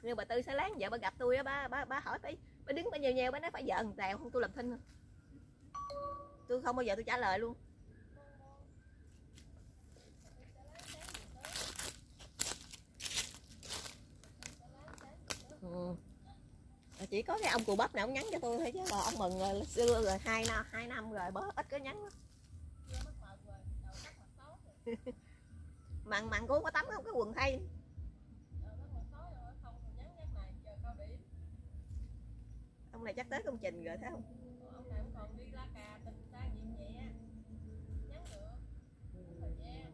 Nhưng bà Tư sẽ láng vợ bà gặp tôi á, bà hỏi phải bà đứng bà nhèo nhèo bà nói phải vợ tèo không tôi làm thinh. Tôi không bao giờ tôi trả lời luôn. Chỉ có cái ông cù bắp này ông nhắn cho tôi thôi chứ là ông mừng rồi xưa rồi 2 năm rồi bớt ít có nhắn. Mặn của có tắm không cái quần thay. Ông này chắc tới công trình rồi thấy không? Ông này cũng còn đi la cà tình ta nhẹ nhẹ. Nhắn được. Thời gian.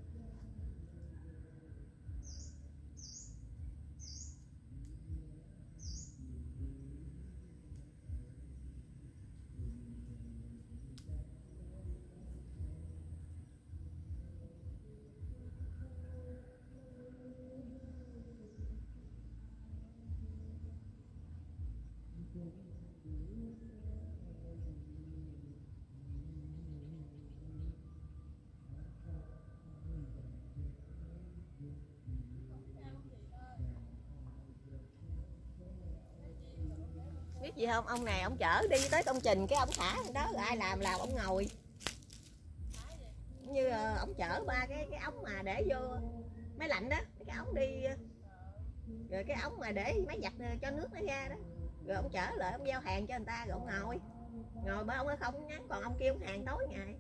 Biết gì không, ông này ông chở đi tới công trình cái ông thả đó rồi ai làm ông ngồi. Như ông chở ba cái ống mà để vô máy lạnh đó, cái ống đi rồi cái ống mà để máy giặt cho nước nó ra đó. Rồi ông chở lại ông giao hàng cho người ta rồi ông ngồi ba ông ấy không nhắn, còn ông kia ông hàng tối ngày.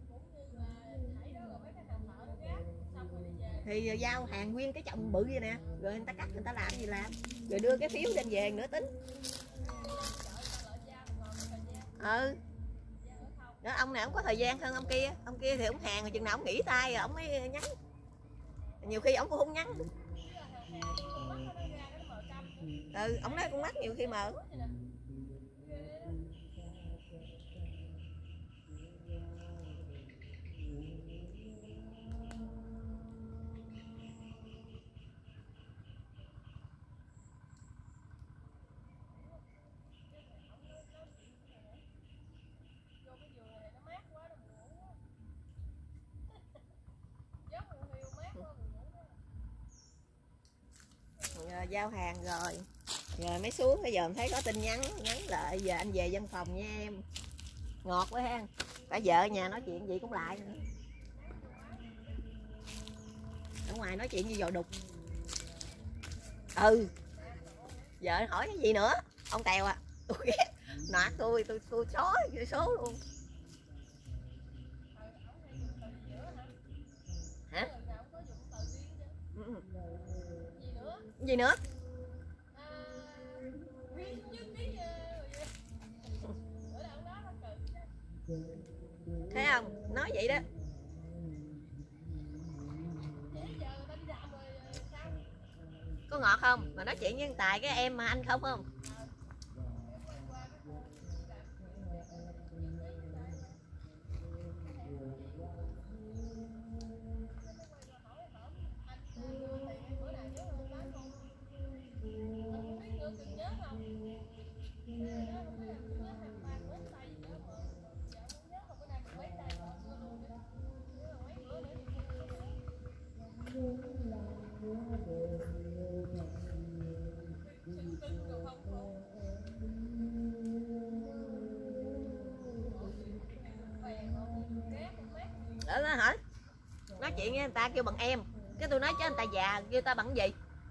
Thì giao hàng nguyên cái chồng bự vậy nè, rồi người ta cắt người ta làm gì làm, rồi đưa cái phiếu đem về nữa tính. Đó, ông này ông có thời gian hơn ông kia thì ông hàng rồi chừng nào ông nghỉ tay rồi ông mới nhắn, nhiều khi ông cũng không nhắn. Ông nói con mắt nhiều khi mở. Giao hàng rồi mới xuống. Bây giờ mình thấy có tin nhắn lại giờ anh về văn phòng nha em. Ngọt quá ha, cả vợ nhà nói chuyện gì cũng lại nữa. Ở ngoài nói chuyện như dò đục. Vợ hỏi cái gì nữa ông Tèo à, tôi ghét nạt tôi số luôn. Hả? Gì nữa? Thấy không? Nói vậy đó. Có ngọt không? Mà nói chuyện với Tài cái em mà anh không không? Đó hả? Nói chuyện với người ta kêu bằng em, cái tôi nói chứ người ta già kêu ta bằng gì?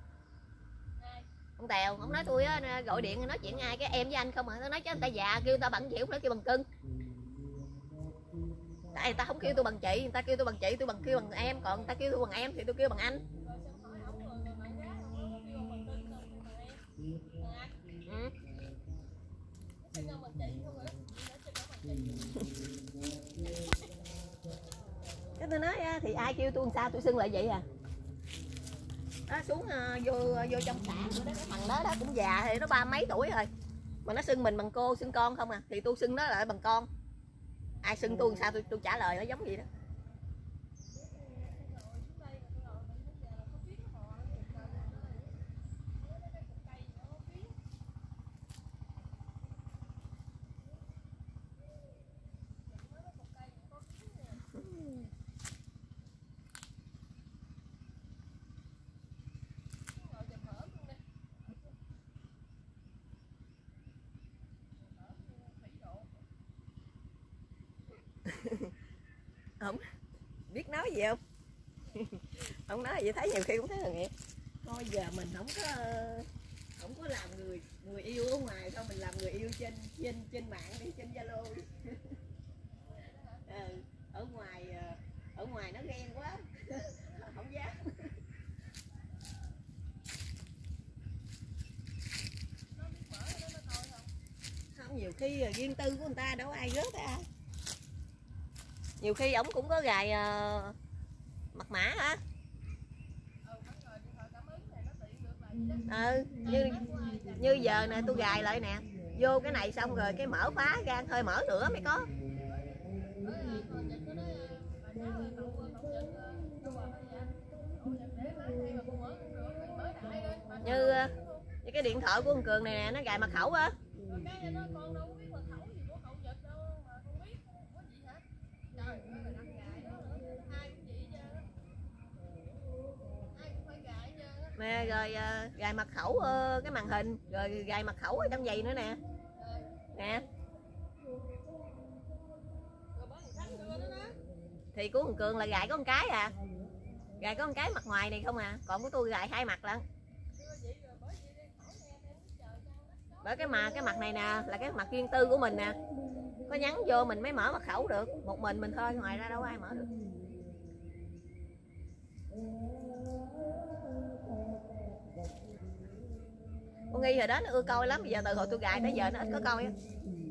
Ông Tèo, ông nói tôi á, gọi điện nói chuyện ai cái em với anh không à, tôi nói chứ người ta già kêu ta bằng gì, không nói kêu bằng cưng. Tại người ta không kêu tôi bằng chị, người ta kêu tôi bằng chị, tôi kêu bằng em, còn người ta kêu tôi bằng em thì tôi kêu bằng anh. Cái tôi nói thì ai kêu tôi làm sao tôi xưng lại vậy à. Đó, xuống vô trong xã đó, cái thằng đó cũng già thì nó 30 mấy tuổi rồi mà nó xưng mình bằng cô xưng con không à, thì tôi xưng nó lại bằng con. Ai xưng tôi làm sao tôi trả lời nó giống vậy đó. Không biết nói gì không? Không nói gì, thấy nhiều khi cũng thấy là nghiệt. Thôi giờ mình không có làm người yêu ở ngoài, thôi mình làm người yêu trên mạng đi, trên Zalo đi. Ở ngoài nó ghen quá. Không dám. Không, nhiều khi riêng tư của người ta đâu ai rớt ra. Nhiều khi ổng cũng có gài mật mã hả? Như giờ nè tôi gài lại nè, vô cái này xong rồi cái mở phá ra thôi, mở nữa mới có. Như cái điện thoại của con Cường này nè, nó gài mật khẩu á. Nè rồi gài mật khẩu cái màn hình, rồi gài mật khẩu ở trong giày nữa nè. Nè. Thì của thằng Cường là gài có một cái à. Gài có một cái mặt ngoài này không à, còn của tôi gài hai mặt lận. Bởi cái mặt này nè là cái mặt riêng tư của mình nè. Có nhắn vô mình mới mở mật khẩu được, một mình thôi, ngoài ra đâu ai mở được. Con Nghi hồi đó nó ưa coi lắm, bây giờ từ hồi tôi gài tới giờ nó ít có coi á.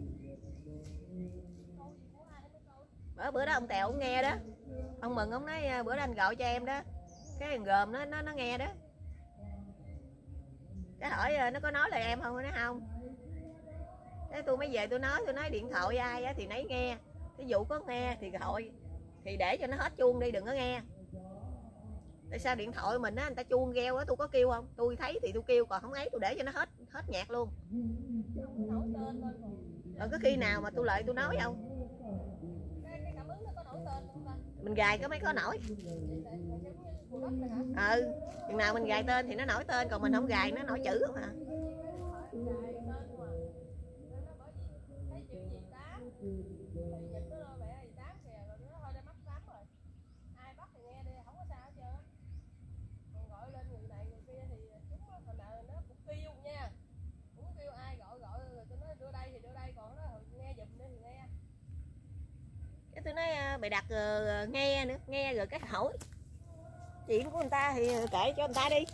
Bữa đó ông Tèo ông nghe đó, ông Mừng ông nói bữa đó anh gọi cho em đó, cái thằng Gồm nó nghe đó, cái hỏi nó có nói lời em không, nó nói không. Thế tôi mới về tôi nói điện thoại ai á thì nấy nghe, ví dụ có nghe thì gọi thì để cho nó hết chuông đi, đừng có nghe. Tại sao điện thoại mình á người ta chuông reo á, tôi có kêu không? Tôi thấy thì tôi kêu, còn không ấy tôi để cho nó hết nhạc luôn. Rồi có khi nào mà tôi lại tôi nói không? Mình gài có mấy có nổi. Chừng nào mình gài tên thì nó nổi tên, còn mình không gài nó nổi chữ không à. Cái tôi nói bày đặt nghe nữa, nghe rồi cái hỏi chuyện của người ta thì kệ cho người ta đi.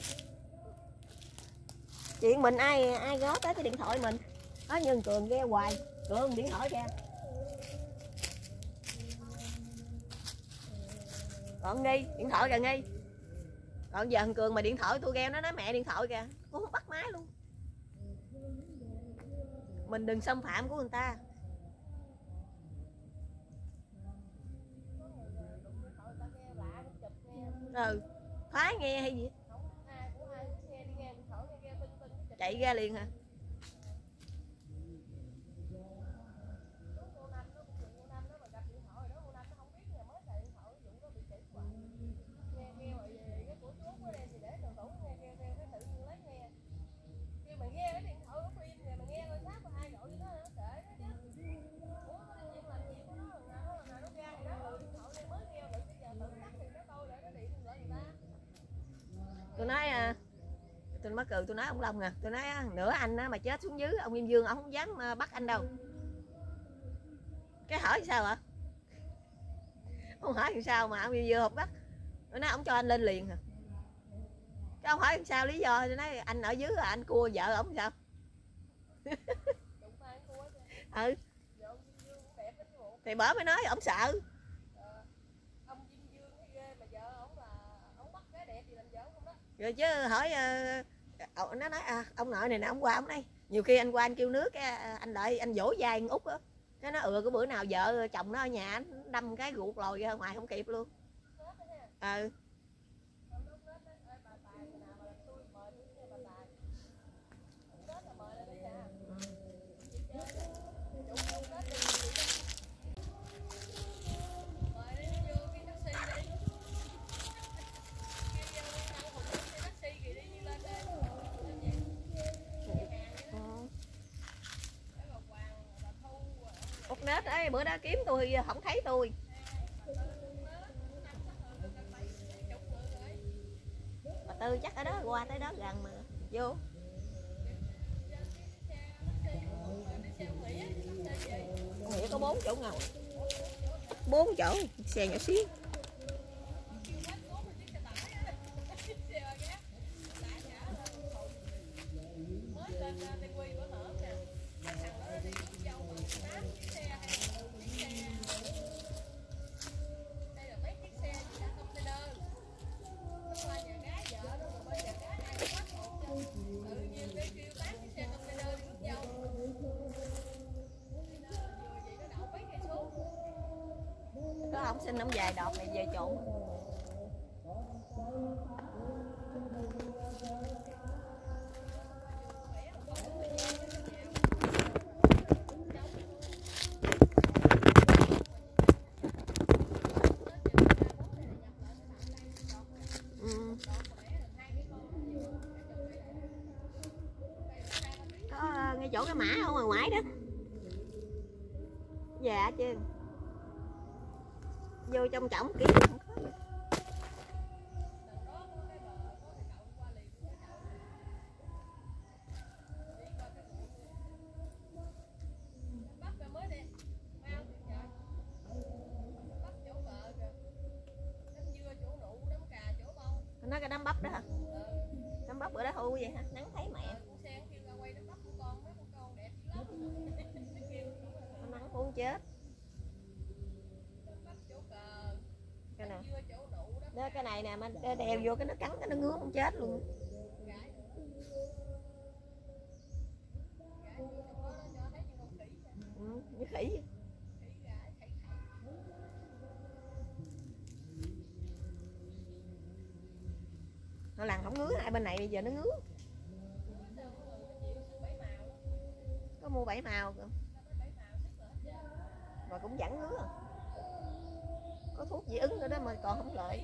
Chuyện mình ai ngó tới cái điện thoại mình. Có như Cường ghe hoài, Cường điện thoại ra. Còn Nghi, điện thoại kìa Nghi. Còn giờ thằng Cường mà điện thoại tôi ghe nó nói mẹ điện thoại kìa, cũng không bắt máy luôn. Mình đừng xâm phạm của người ta. Phá nghe hay gì? Chạy ra liền hả? Tôi nói tôi mắc cười, tôi nói ông Long à, tôi nói nửa anh mà chết xuống dưới, ông Nghiêm Dương ông không dám bắt anh đâu. Cái hỏi sao hả? Ông hỏi làm sao mà ông Nghiêm Dương không bắt? Tôi nói ông cho anh lên liền hả? Cái ông hỏi làm sao lý do, tôi nói anh ở dưới anh cua vợ ổng sao? Thì bởi mới nói ổng sợ. Rồi chứ hỏi nó nói ông nội này nè, ông qua ông đây nhiều khi anh qua anh kêu nước cái anh đợi anh vỗ vai anh Út á, cái nó cái bữa nào vợ chồng nó ở nhà anh đâm cái ruột lòi ra ngoài không kịp luôn. Út nết ấy bữa đó kiếm tôi không thấy tôi, Tư chắc ở đó, qua tới đó gần mà vô. Nghĩa có 4 chỗ ngồi, 4 chỗ, xe nhỏ xíu. Có ông xin ông dài đọt này về trộn. Có ngay chỗ cái mã ở ngoài ngoại đó. Dạ chứ. Vô trong trọng kỹ không có. Nó cái đám bắp đó hả? Đám bắp bữa đó hưu vậy hả? Nắng thấy mẹ. Nó nắng muốn chết. Cái nào? Đó, cái này nè, mình đeo vô cái nó cắn cái nó ngứa không chết luôn. Như khỉ. Nó làm không ngứa, hai bên này bây giờ nó ngứa. Có mua 7 màu cơ. Mà cũng vẫn ngứa. Có thuốc dị ứng nữa đó mà còn không lợi.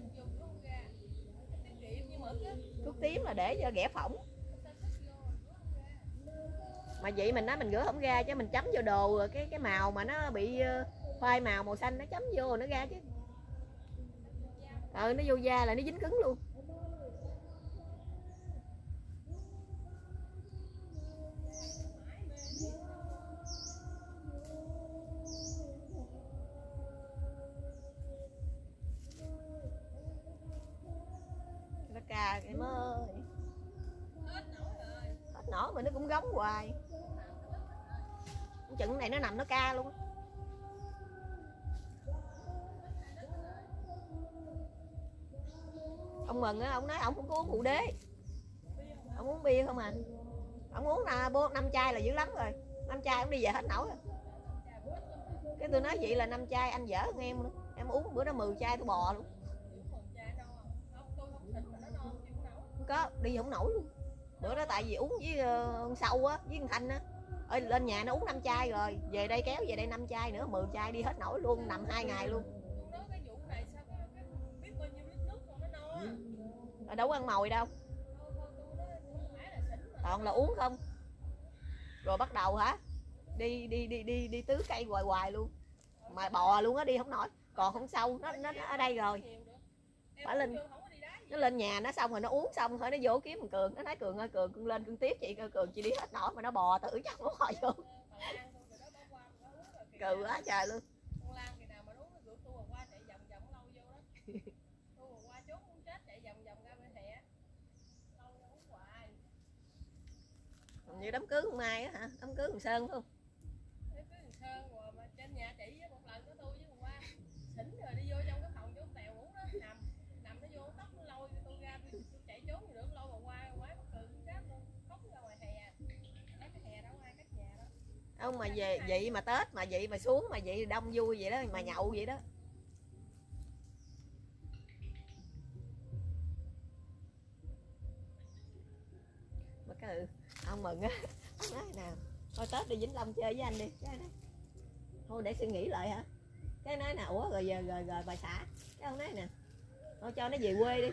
Thuốc tím là để cho ghẻ phỏng. Mà vậy mình nói mình rửa không ra chứ mình chấm vô đồ rồi cái màu mà nó bị khoai màu xanh nó chấm vô rồi nó ra chứ. Nó vô da là nó dính cứng luôn. Cà em ơi, hết nổi mà nó cũng gống hoài. Chừng này nó nằm nó ca luôn. Ông Mừng á, ông nói ông không có uống phụ đế, ông uống bia không à. Ông uống là 5 chai là dữ lắm rồi, 5 chai ông đi về hết nổi rồi. Cái tôi nói vậy là 5 chai anh dở hơn em nữa. Em uống bữa đó 10 chai tôi bò luôn. Có đi không nổi luôn. Bữa đó tại vì uống với Sâu á, với con Thanh á. Ơi lên nhà nó uống 5 chai rồi, về đây kéo về đây 5 chai nữa, 10 chai đi hết nổi luôn, nằm 2 ngày luôn. Đâu có ăn mồi đâu. Toàn là uống không. Rồi bắt đầu hả? Đi tứ cây hoài hoài luôn. Mà bò luôn á, đi không nổi. Còn con Sâu nó ở đây rồi. Phải lên. Nó lên nhà nó xong rồi nó uống xong thôi nó vô kiếm thằng Cường, nó nói Cường ơi Cường lên Cường tiếp chị, Cường chị đi hết nổi mà nó bò tự trong nó hồi vô. Cừ quá trời luôn. Như đám cưới con Mai á hả? Đám cưới con Sơn phải không? Đám cưới con Sơn rồi mà trên nhà chị một lần có tôi với con Hoa xỉn rồi đi vô trong cái phòng chỗ Tèo ngủ đó nằm nó vô tóc nó lôi tôi ra tôi chạy trốn gì được lôi bà Hoa quái mắc cười chết luôn khóc ra ngoài hè. Cái hè đâu ai cách nhà đó. Ông mà về vậy mà Tết mà vậy mà xuống mà vậy đông vui vậy đó mà nhậu vậy đó. Mà cái ông Mừng á, ông nói nào thôi Tết đi Vĩnh Long chơi với anh đi. Cái đó thôi để suy nghĩ lại hả. Cái nói nào ủa rồi bà xã. Cái ông nói nè thôi cho nó về quê đi.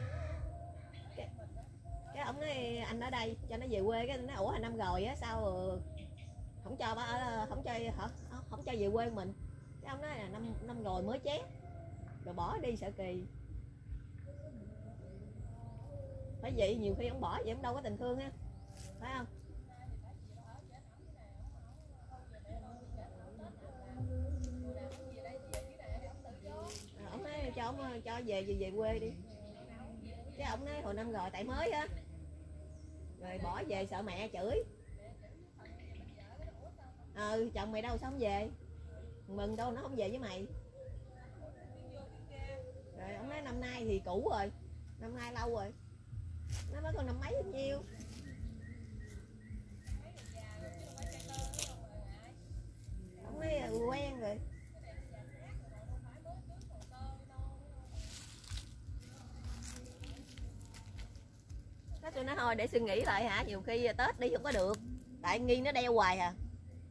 Cái ông nói anh ở đây cho nó về quê. Cái nói ủa 2 năm rồi á sao không cho không cho về quê mình. Cái ông nói là năm rồi mới chét rồi bỏ đi sợ kỳ. Phải vậy, nhiều khi ông bỏ vậy ông đâu có tình thương á, phải không? Ông nói cho ông cho về quê đi. Cái ông nói hồi năm rồi tại mới á, rồi bỏ về sợ mẹ chửi. Chồng mày đâu sao không về? Mừng đâu nó không về với mày. Rồi ông nói năm nay thì cũ rồi, năm nay lâu rồi, nó mới còn năm mấy nhiêu. Ông nói quen rồi. Thế tôi nói thôi để suy nghĩ lại hả, nhiều khi Tết đi không có được, tại Nghi nó đeo hoài à.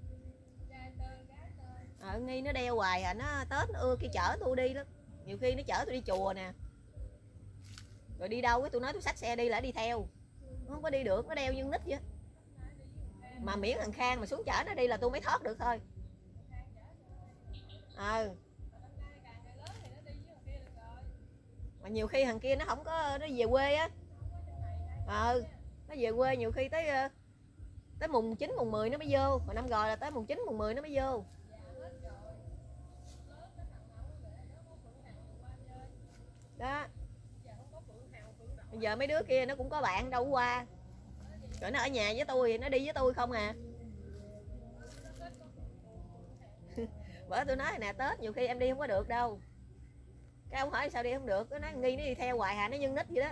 Nghi nó đeo hoài à, nó Tết nó ưa khi chở tôi đi lắm, nhiều khi nó chở tôi đi chùa nè, rồi đi đâu cái tôi nói tôi xách xe đi là đi theo, nó không có đi được, nó đeo như nít vậy. Mà miễn thằng Khang mà xuống chở nó đi là tôi mới thoát được thôi. Mà nhiều khi thằng kia nó không có, nó về quê á. Nó về quê nhiều khi tới mùng 9 mùng 10 nó mới vô, hồi năm rồi là tới mùng 9 mùng 10 nó mới vô. Đó. Bây giờ mấy đứa kia nó cũng có bạn đâu qua, rồi nó ở nhà với tôi, nó đi với tôi không à. Bởi tôi nói nè, Tết nhiều khi em đi không có được đâu. Cái ông hỏi sao đi không được, nó nói Nghi nó đi theo hoài hà, nó nhân nít vậy đó.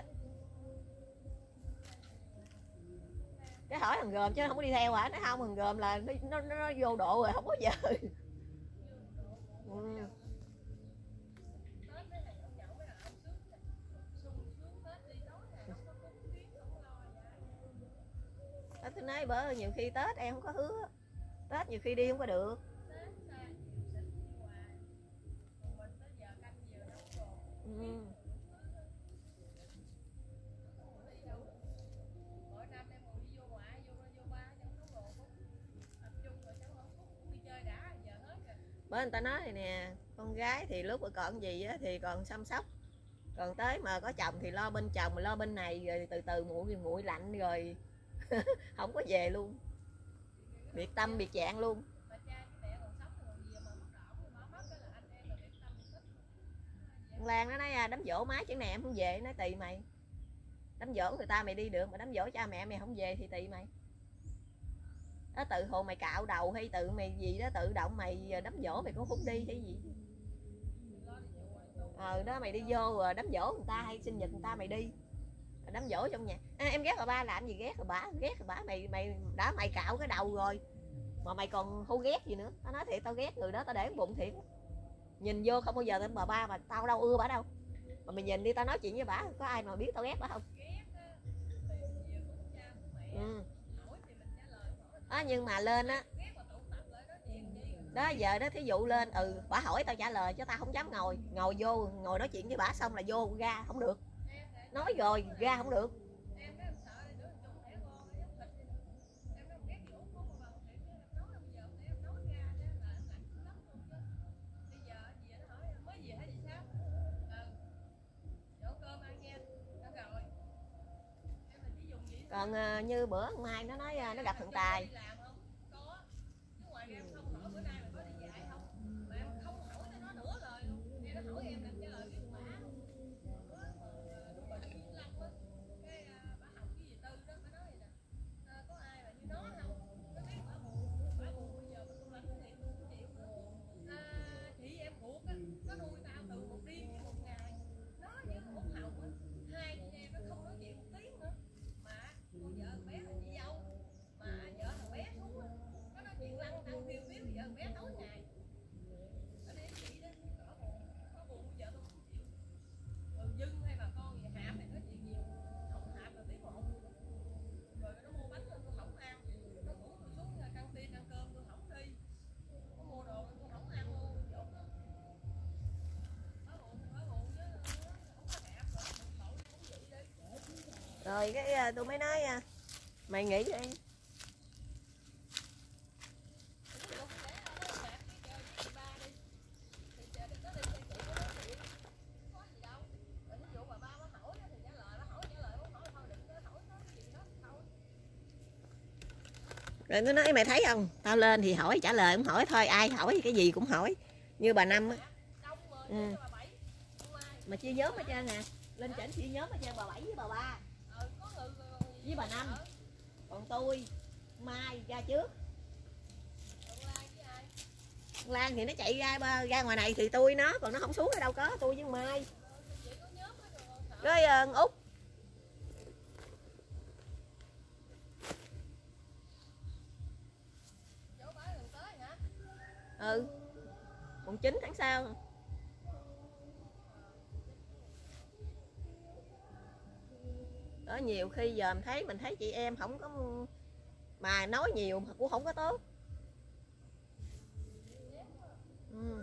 Cái hỏi thằng Gồm chứ nó không có đi theo hả, nó không, thằng Gồm là nó vô độ rồi, không có giờ. Tôi nói bữa nhiều khi Tết em không có hứa, Tết nhiều khi đi không có được. Bởi người ta nói này nè, con gái thì lúc mà còn gì á thì còn chăm sóc, còn tới mà có chồng thì lo bên chồng, lo bên này, rồi từ từ nguội lạnh rồi không có về luôn, biệt tâm biệt dạng luôn. Lan nó nói đám dỗ má chứ này em không về, nói tùy mày, đám dỗ người ta mày đi được, mà đám dỗ cha mẹ mày không về thì tùy mày. Đó, tự hồ mày cạo đầu hay tự mày gì đó tự động mày đám dỗ mày cũng không đi hay gì. Đó mày đi vô đám dỗ người ta hay sinh nhật người ta mày đi, đám dỗ trong nhà. Em ghét bà ba làm gì, ghét rồi bả mày đã mày cạo cái đầu rồi mà mày còn hô ghét gì nữa. Tao nói thiệt, tao ghét người đó, tao để bụng thiệt, nhìn vô không bao giờ tên bà ba mà tao đâu ưa bả đâu, mà mày nhìn đi, tao nói chuyện với bả có ai mà biết tao ghét bả không. Nhưng mà lên á đó giờ đó thí dụ lên bả hỏi tao trả lời chứ tao không dám ngồi vô ngồi nói chuyện với bả xong là vô ra không được, nói rồi ra không được. Còn như bữa Mai nó nói nó gặp thằng Tài, rồi cái tôi mới nói mày nghĩ đi. Rồi nó nói mày thấy không, tao lên thì hỏi trả lời, không hỏi thôi, ai hỏi cái gì cũng hỏi. Như bà Năm á. Ừ. Mà chia nhóm hết trơn nè, lên trển chia nhóm hết trơn, bà Bảy với bà Ba với bà Năm, còn tôi Mai ra trước. Lan thì nó chạy ra ngoài này thì tôi nó, còn nó không xuống ở đâu có, tôi với Mai với Út. Ừ, mùng 9 tháng sau. Đó, nhiều khi giờ mình thấy chị em không có, mà nói nhiều mà cũng không có tốt. Ừ.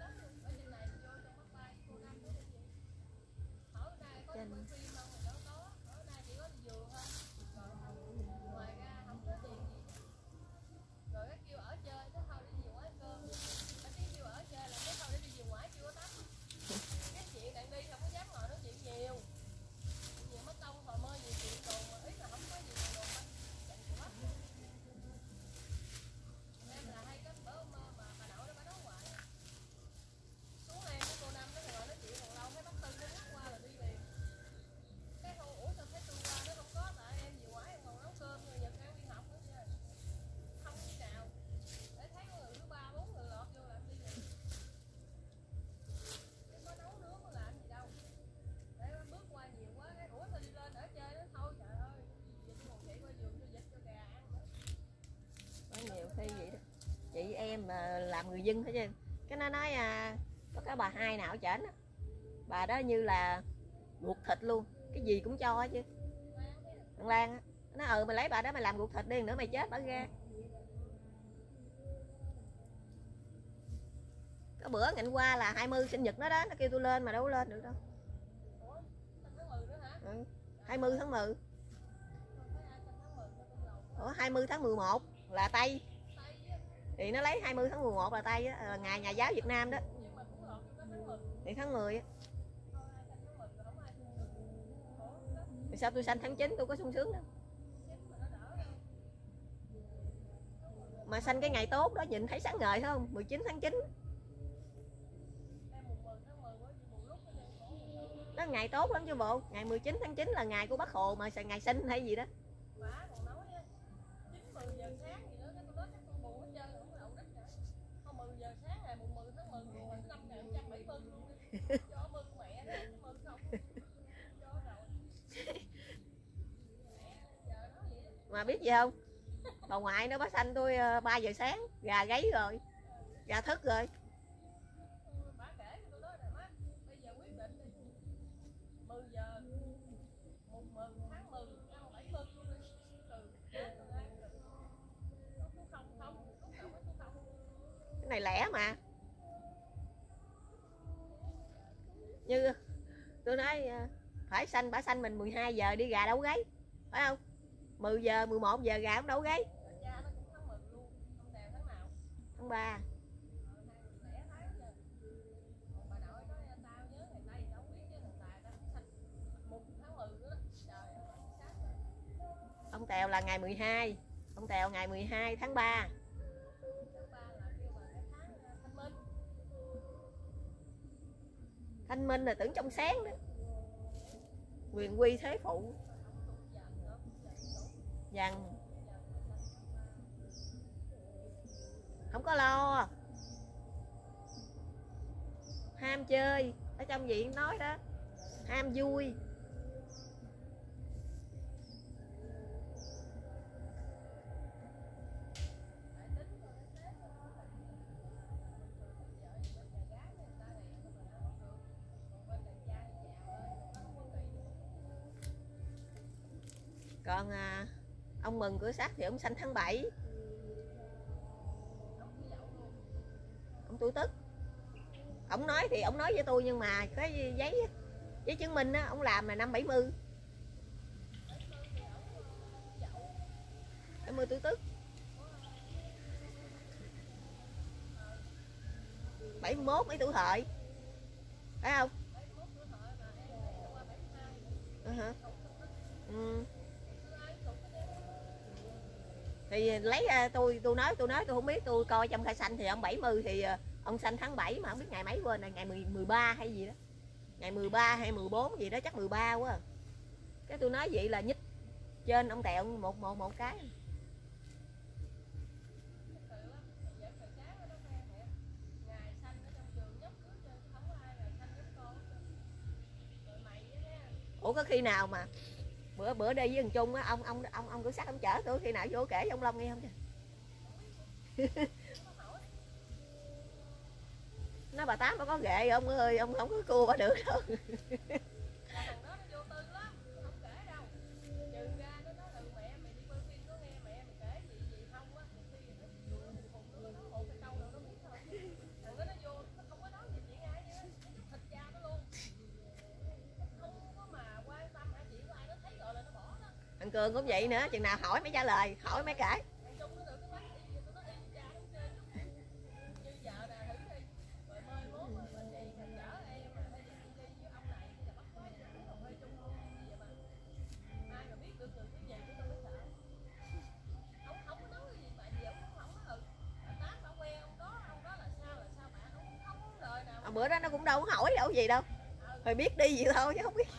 Chị em mà làm người dân hết chứ. Cái nó nói có cái bà Hai nào ở trển á, bà đó như là ruột thịt luôn, cái gì cũng cho chứ. Thằng Lan á, nó mày lấy bà đó mày làm ruột thịt đi, nữa mày chết bà ra. Có bữa ngày qua là 20 sinh nhật nó đó, nó kêu tôi lên mà đâu có lên được đâu. 20 tháng 10. Ủa 20 tháng 11 là Tây. Thì nó lấy 20 tháng 11 là Tây á, ngày nhà giáo Việt Nam đó. Thì tháng 10 á. Thì sao tôi sanh tháng 9 tôi có sung sướng đâu. Mà sanh cái ngày tốt đó nhìn thấy sáng ngời không? 19 tháng 9. Đó ngày tốt lắm chứ bộ. Ngày 19 tháng 9 là ngày của Bác Hồ mà ngày sinh hay gì đó. Mà biết gì không? Bà ngoại nó bác sanh tôi 3 giờ sáng, gà gáy rồi, gà thức rồi. Cái này lẻ mà. Như tôi nói phải sanh, bả sanh mình 12 giờ đi gà đâu gáy, phải không? 10 giờ 11 giờ gà cũng đâu gáy. Tháng 3. Ông Tèo là ngày 12. Ông Tèo ngày 12 tháng 3. Thanh minh là tưởng trong sáng đó. Quyền quy thế phụ. Dần. Không có lo. Ham chơi, ở trong viện nói đó. Ham vui. Còn ông Mừng Cửa Sắt thì ông sanh tháng 7. Ông tuổi Tức. Ông nói thì ông nói với tôi, nhưng mà cái giấy chứng minh á, ông làm là năm 70. 70 tuổi Tức. 71 mấy tuổi Hợi, phải không? Ừ. Thì lấy tôi nói tôi không biết, tôi coi trong khai xanh thì ông 70 thì ông sanh tháng 7 mà không biết ngày mấy quên này, ngày 13 hay gì đó, ngày 13 hay 14 gì đó, chắc 13 quá. Cái tôi nói vậy là nhích trên ông Tẹo một cái. Ủa có khi nào mà bữa đi với thằng Trung á, ông cứ sắt ông chở tôi, khi nào vô kể cho ông Long nghe không chứ? Nó bà Tám nó có ghệ ông ơi, ông không có cua bà được đâu. Thằng Cường cũng vậy nữa, chừng nào hỏi mới trả lời, hỏi mới kể. Bữa đó nó cũng đâu có hỏi đâu gì đâu, rồi biết đi vậy thôi chứ không biết.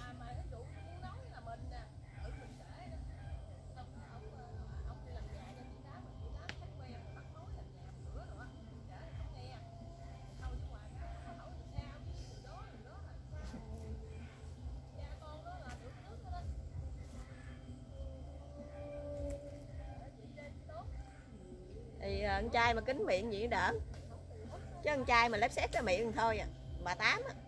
Thì con trai mà kín miệng gì đỡ, chứ con trai mà lép xép cái miệng thôi à. Bà Tám á.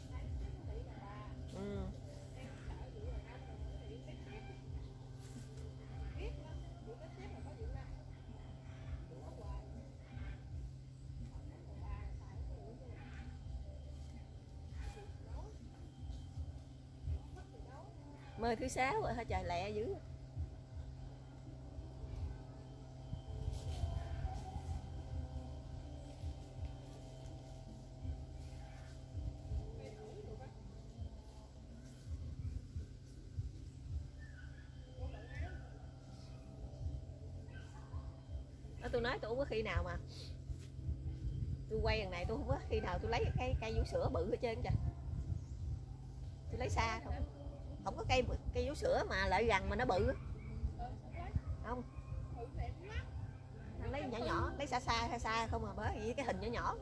Mời thứ 6 rồi, trời lẹ dữ. Tôi nói tôi không có khi nào mà tôi quay lần này tôi không có khi nào tôi lấy cái cây vú sữa bự hết trơn kìa, tôi lấy xa không, không có cây vú sữa mà lại gần mà nó bự không, lấy nhỏ nhỏ, lấy xa không mà, bởi vì cái hình nhỏ nhỏ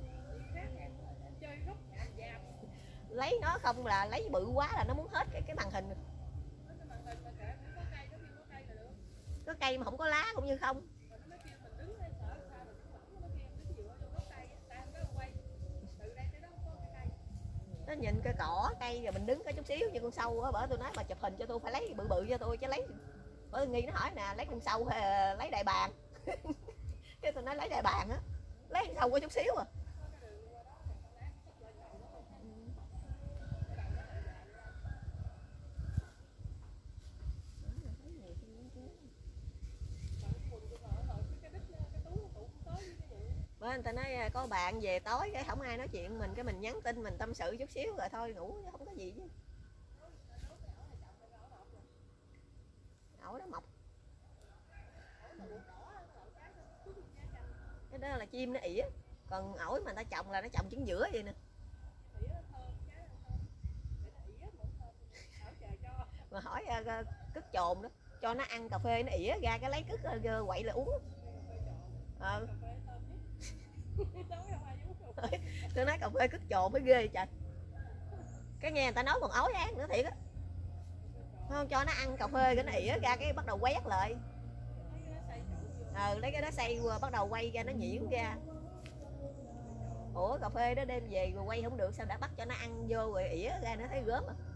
lấy nó không là lấy bự quá là nó muốn hết cái màn hình. Có cây mà không có lá cũng như không. Nó nhìn cái cỏ cây rồi mình đứng có chút xíu như con sâu á, bởi tôi nói mà chụp hình cho tôi phải lấy bự bự cho tôi chứ lấy, bởi nghi nó hỏi nè lấy con sâu hay lấy đại bàng. Cái tôi nói lấy đại bàng á, lấy con sâu có chút xíu à. Bởi người ta nói có bạn về tối cái không ai nói chuyện mình, cái mình nhắn tin mình tâm sự chút xíu rồi thôi ngủ, không có gì chứ. Ổi đó mọc. Cái đó là chim nó ỉa, còn ổi mà người ta trồng là nó trồng trứng giữa vậy nè. Mà hỏi cứt chồn đó, cho nó ăn cà phê nó ỉa ra cái lấy cứt quậy là uống. Tôi nói cà phê cứt chồn mới ghê trời. Cái nghe người ta nói còn ói ăn nữa thiệt á. Không cho nó ăn cà phê cái nó ỉa ra cái bắt đầu quét lại. Lấy cái đó xay qua bắt đầu quay ra nó nhuyễn ra. Ủa cà phê đó đem về rồi quay không được sao đã bắt cho nó ăn vô rồi ỉa ra nó thấy gớm à.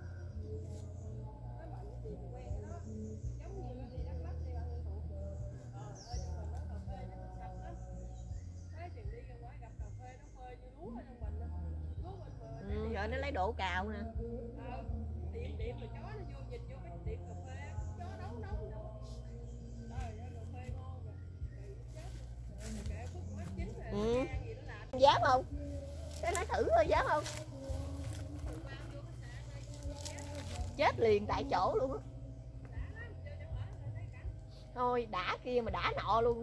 Rồi nó lấy độ cào nè. Dám không? Cái nói thử thôi, dám không? Chết liền tại chỗ luôn á. Thôi đã kia mà đã nọ luôn.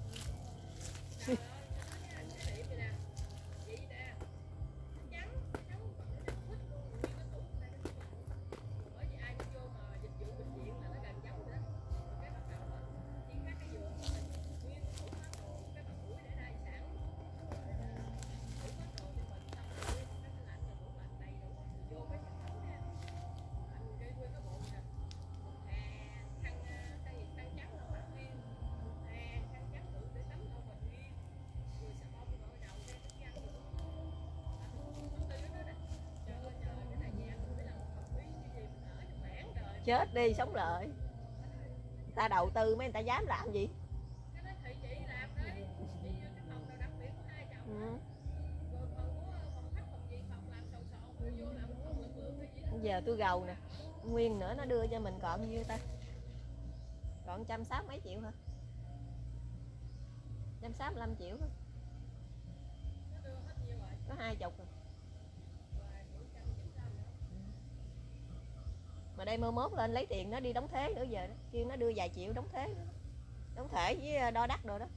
Chết đi sống lại. Ta đầu tư mấy người ta dám làm gì. Giờ tôi gầu nè, nguyên nữa nó đưa cho mình còn nhiêu ta, còn 160 mấy triệu hả, 165 triệu hả? Có 20 rồi. Mà đây mơ mốt lên lấy tiền nó đi đóng thế nữa, giờ đó kêu nó đưa vài triệu đóng thế nữa. Đóng thể với đo đắt rồi đó.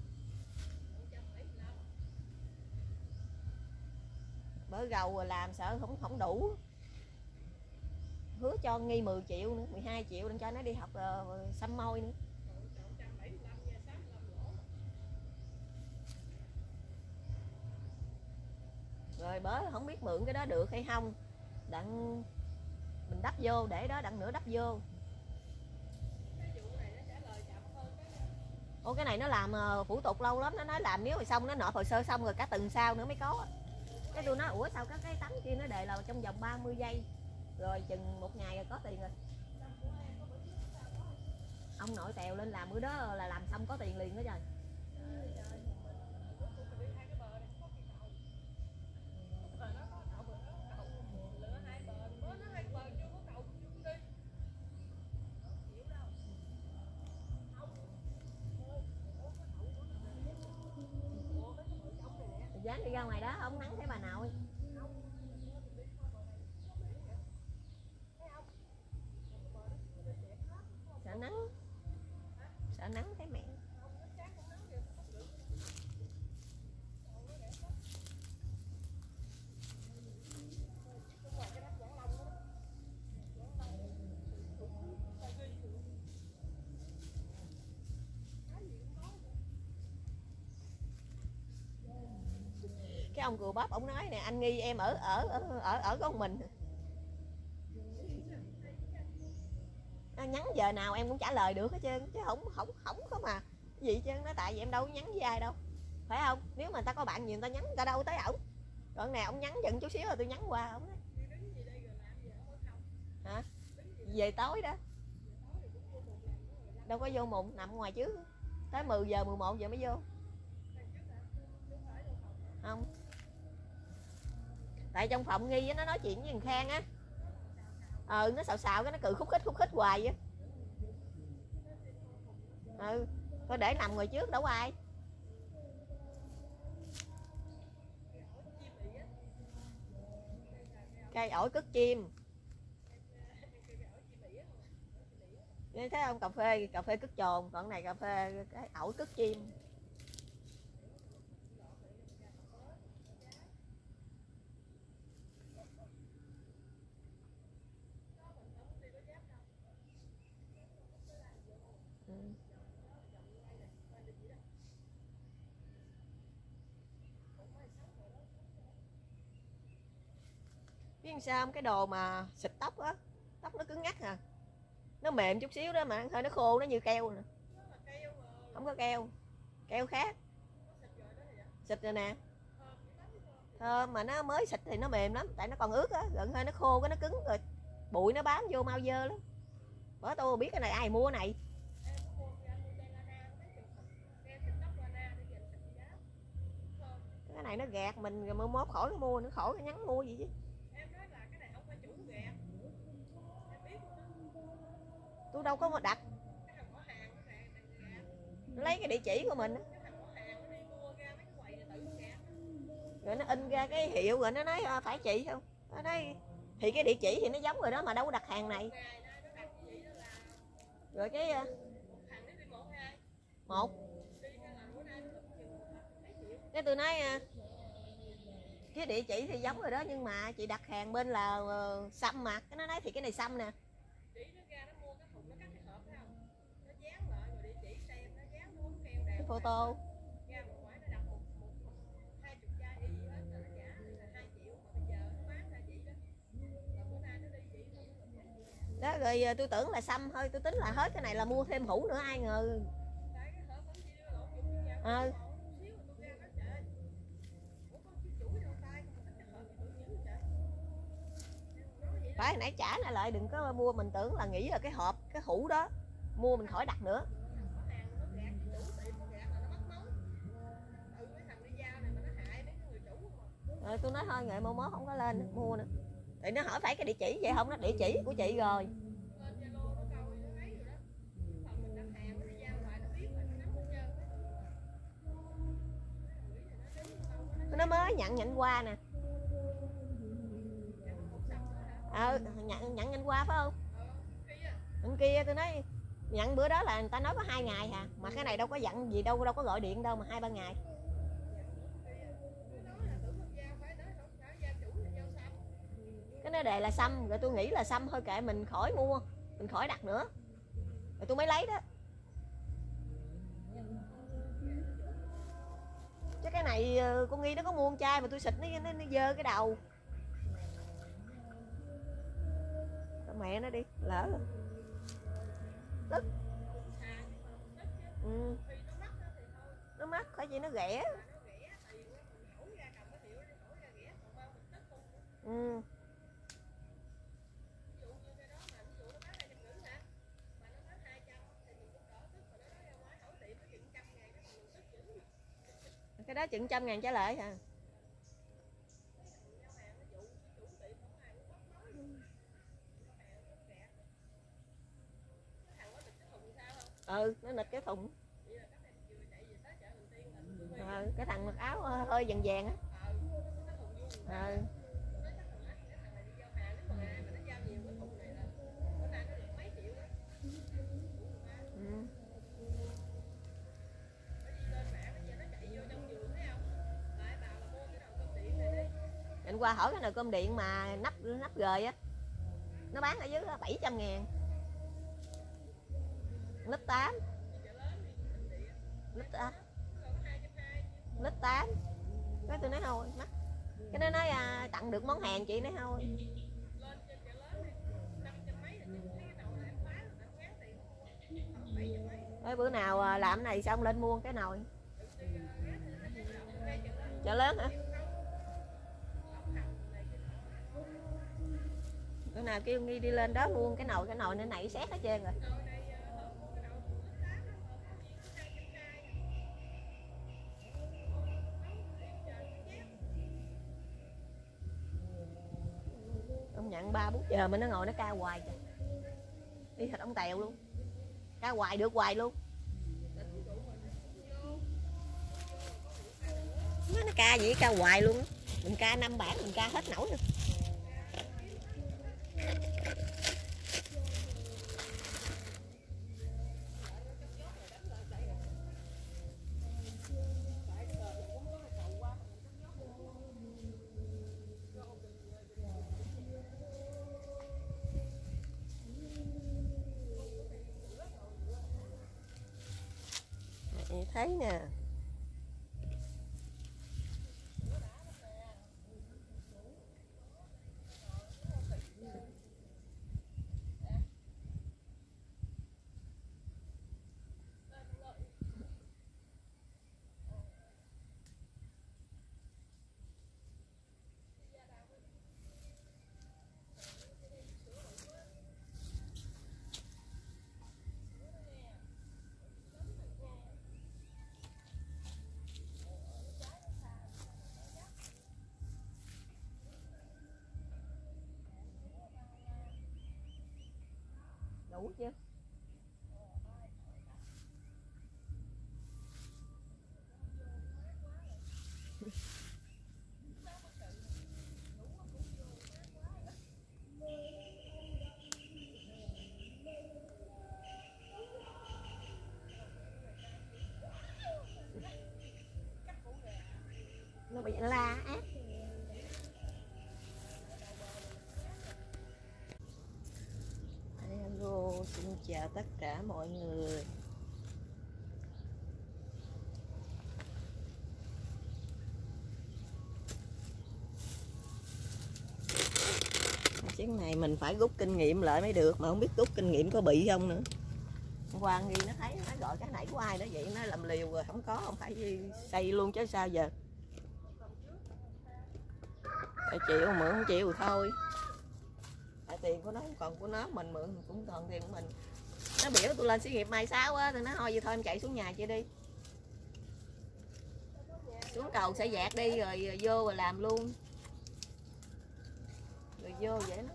Bữa gầu rồi làm sợ không đủ. Hứa cho Nghi 10 triệu nữa, 12 triệu để cho nó đi học xăm môi nữa. Rồi bớ không biết mượn cái đó được hay không, đặng mình đắp vô để đó, đặng nữa đắp vô. Ô cái này nó làm thủ tục lâu lắm, nó nói làm nếu mà xong nó nộp hồ sơ xong rồi cả tuần sau nữa mới có. Cái tôi nói ủa sao cái tấm kia nó đề là trong vòng 30 giây rồi chừng 1 ngày rồi có tiền rồi. Ông nội tèo lên làm bữa đó là làm xong có tiền liền đó trời. Dám đi ra ngoài đó không nắng thấy bà nội. Sợ nắng. Sợ nắng thấy mẹ. Cái ông cừu bắp ông nói nè, anh Nghi em ở con mình. Nhắn giờ nào em cũng trả lời được hết trơn chứ không có mà gì chứ, nó tại vì em đâu có nhắn với ai đâu, phải không? Nếu mà người ta có bạn nhiều người ta nhắn, người ta đâu tới ổng. Còn nào ông nhắn giận chút xíu rồi tôi nhắn qua ổng. Hả? Về tối đó. Đâu có vô mụn, nằm ngoài trước. Tới 10 giờ 11 giờ mới vô. Không. Tại trong phòng Nghi nó nói chuyện với thằng Khang á. Nó xào cái nó cười khúc khích hoài á. Thôi để nằm ngồi trước đâu có ai. Cây ổi cất chim. Thấy không, cà phê cất trồn, còn này cà phê cái ổi cất chim. Biết sao không, cái đồ mà xịt tóc á, tóc nó cứng ngắc à, nó mềm chút xíu đó mà hơi nó khô, nó như keo nè. Không có keo, keo khác. Xịt rồi nè, thơm mà nó mới xịt thì nó mềm lắm, tại nó còn ướt á, gần hơi nó khô cái nó cứng rồi, bụi nó bám vô mau dơ lắm. Bữa tôi biết cái này ai mua này. Cái này nó gạt mình rồi mốt khỏi nó mua, nó khỏi nó nhắn mua gì chứ. Tôi đâu có mà đặt. Nó lấy cái địa chỉ của mình rồi nó in ra cái hiệu rồi nó nói phải chị không, nó nói thì cái địa chỉ thì nó giống rồi đó mà đâu có đặt hàng này. Rồi cái 1. Cái tôi nói cái địa chỉ thì giống rồi đó, nhưng mà chị đặt hàng bên là xăm mà. Cái nó nói thì cái này xăm nè. Cái photo. Đó rồi tôi tưởng là xăm thôi, tôi tính là hết cái này là mua thêm hũ nữa, ai ngờ. Phải nãy trả lại lại đừng có mua, mình tưởng là nghĩ là cái hộp cái hũ đó mua mình khỏi đặt nữa. Rồi tôi nói thôi nghệ mô mốt không có lên mua nữa. Thì nó hỏi phải cái địa chỉ vậy không, nó địa chỉ của chị rồi. Nó mới nhận qua nè. Nhận nhận qua phải không? Bên kia tôi nói nhận bữa đó là người ta nói có 2 ngày hả, mà cái này đâu có dặn gì đâu có gọi điện đâu mà 2-3 ngày. Cái nó đề là xăm, rồi tôi nghĩ là xăm thôi kệ mình khỏi mua, mình khỏi đặt nữa. Rồi tôi mới lấy đó. Chứ cái này con Nghi nó có mua con chai mà tôi xịt nó dơ cái đầu. Mẹ nó đi, lỡ rồi. Tức. Nó mắc phải gì nó ghẻ. Cái đó chừng 100.000 trả lại hả? Nó nịch cái thùng. Cái thằng mặc áo hơi vàng vàng á. Anh qua hỏi cái nồi cơm điện mà nắp gời á, nó bán ở dưới 700.000. Lít 8. Lít 8. Cái tôi nói thôi mắc. Cái nó nói tặng được món hàng, chị nói thôi. Cái bữa nào làm này xong lên mua cái nồi. Chợ lớn hả? Bữa nào kêu Nghi đi lên đó mua cái nồi nó nảy xét hết trơn rồi. Ông nhận 3-4 giờ mà nó ngồi nó ca hoài kìa. Đi thịt ông Tèo luôn. Ca hoài được hoài luôn. Nó ca vậy ca hoài luôn. Mình ca 5 bản mình ca hết nổi rồi. Thấy nè. Đủ chưa? Ôi la ác. Hello, xin chào tất cả mọi người. Chuyến này mình phải rút kinh nghiệm lại mới được, mà không biết rút kinh nghiệm có bị không nữa. Hôm qua Nghi nó thấy nó gọi cái này của ai đó vậy, nó làm liều rồi, không phải xây luôn chứ sao giờ. Phải chịu, mượn không chịu thôi. Tại tiền của nó không còn của nó, mình mượn cũng còn tiền của mình. Nó biểu tôi lên xí nghiệp mai 6 á, thì nó thôi vậy thôi em chạy xuống nhà chị đi. Xuống cầu sẽ dạt đi rồi vô rồi làm luôn. Rồi vô vậy nó.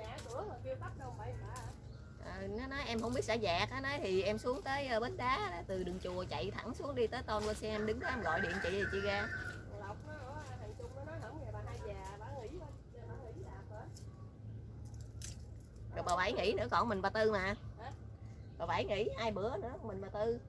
Nó nói em không biết xả dạt, nó nói thì em xuống tới bến đá đó, từ đường chùa chạy thẳng xuống đi tới Tôn qua xe em đứng đó em gọi điện chị thì chị ra. Rồi bà Bảy nghỉ nữa, còn mình bà Tư mà. Bà Bảy nghỉ 2 bữa nữa mình bà Tư.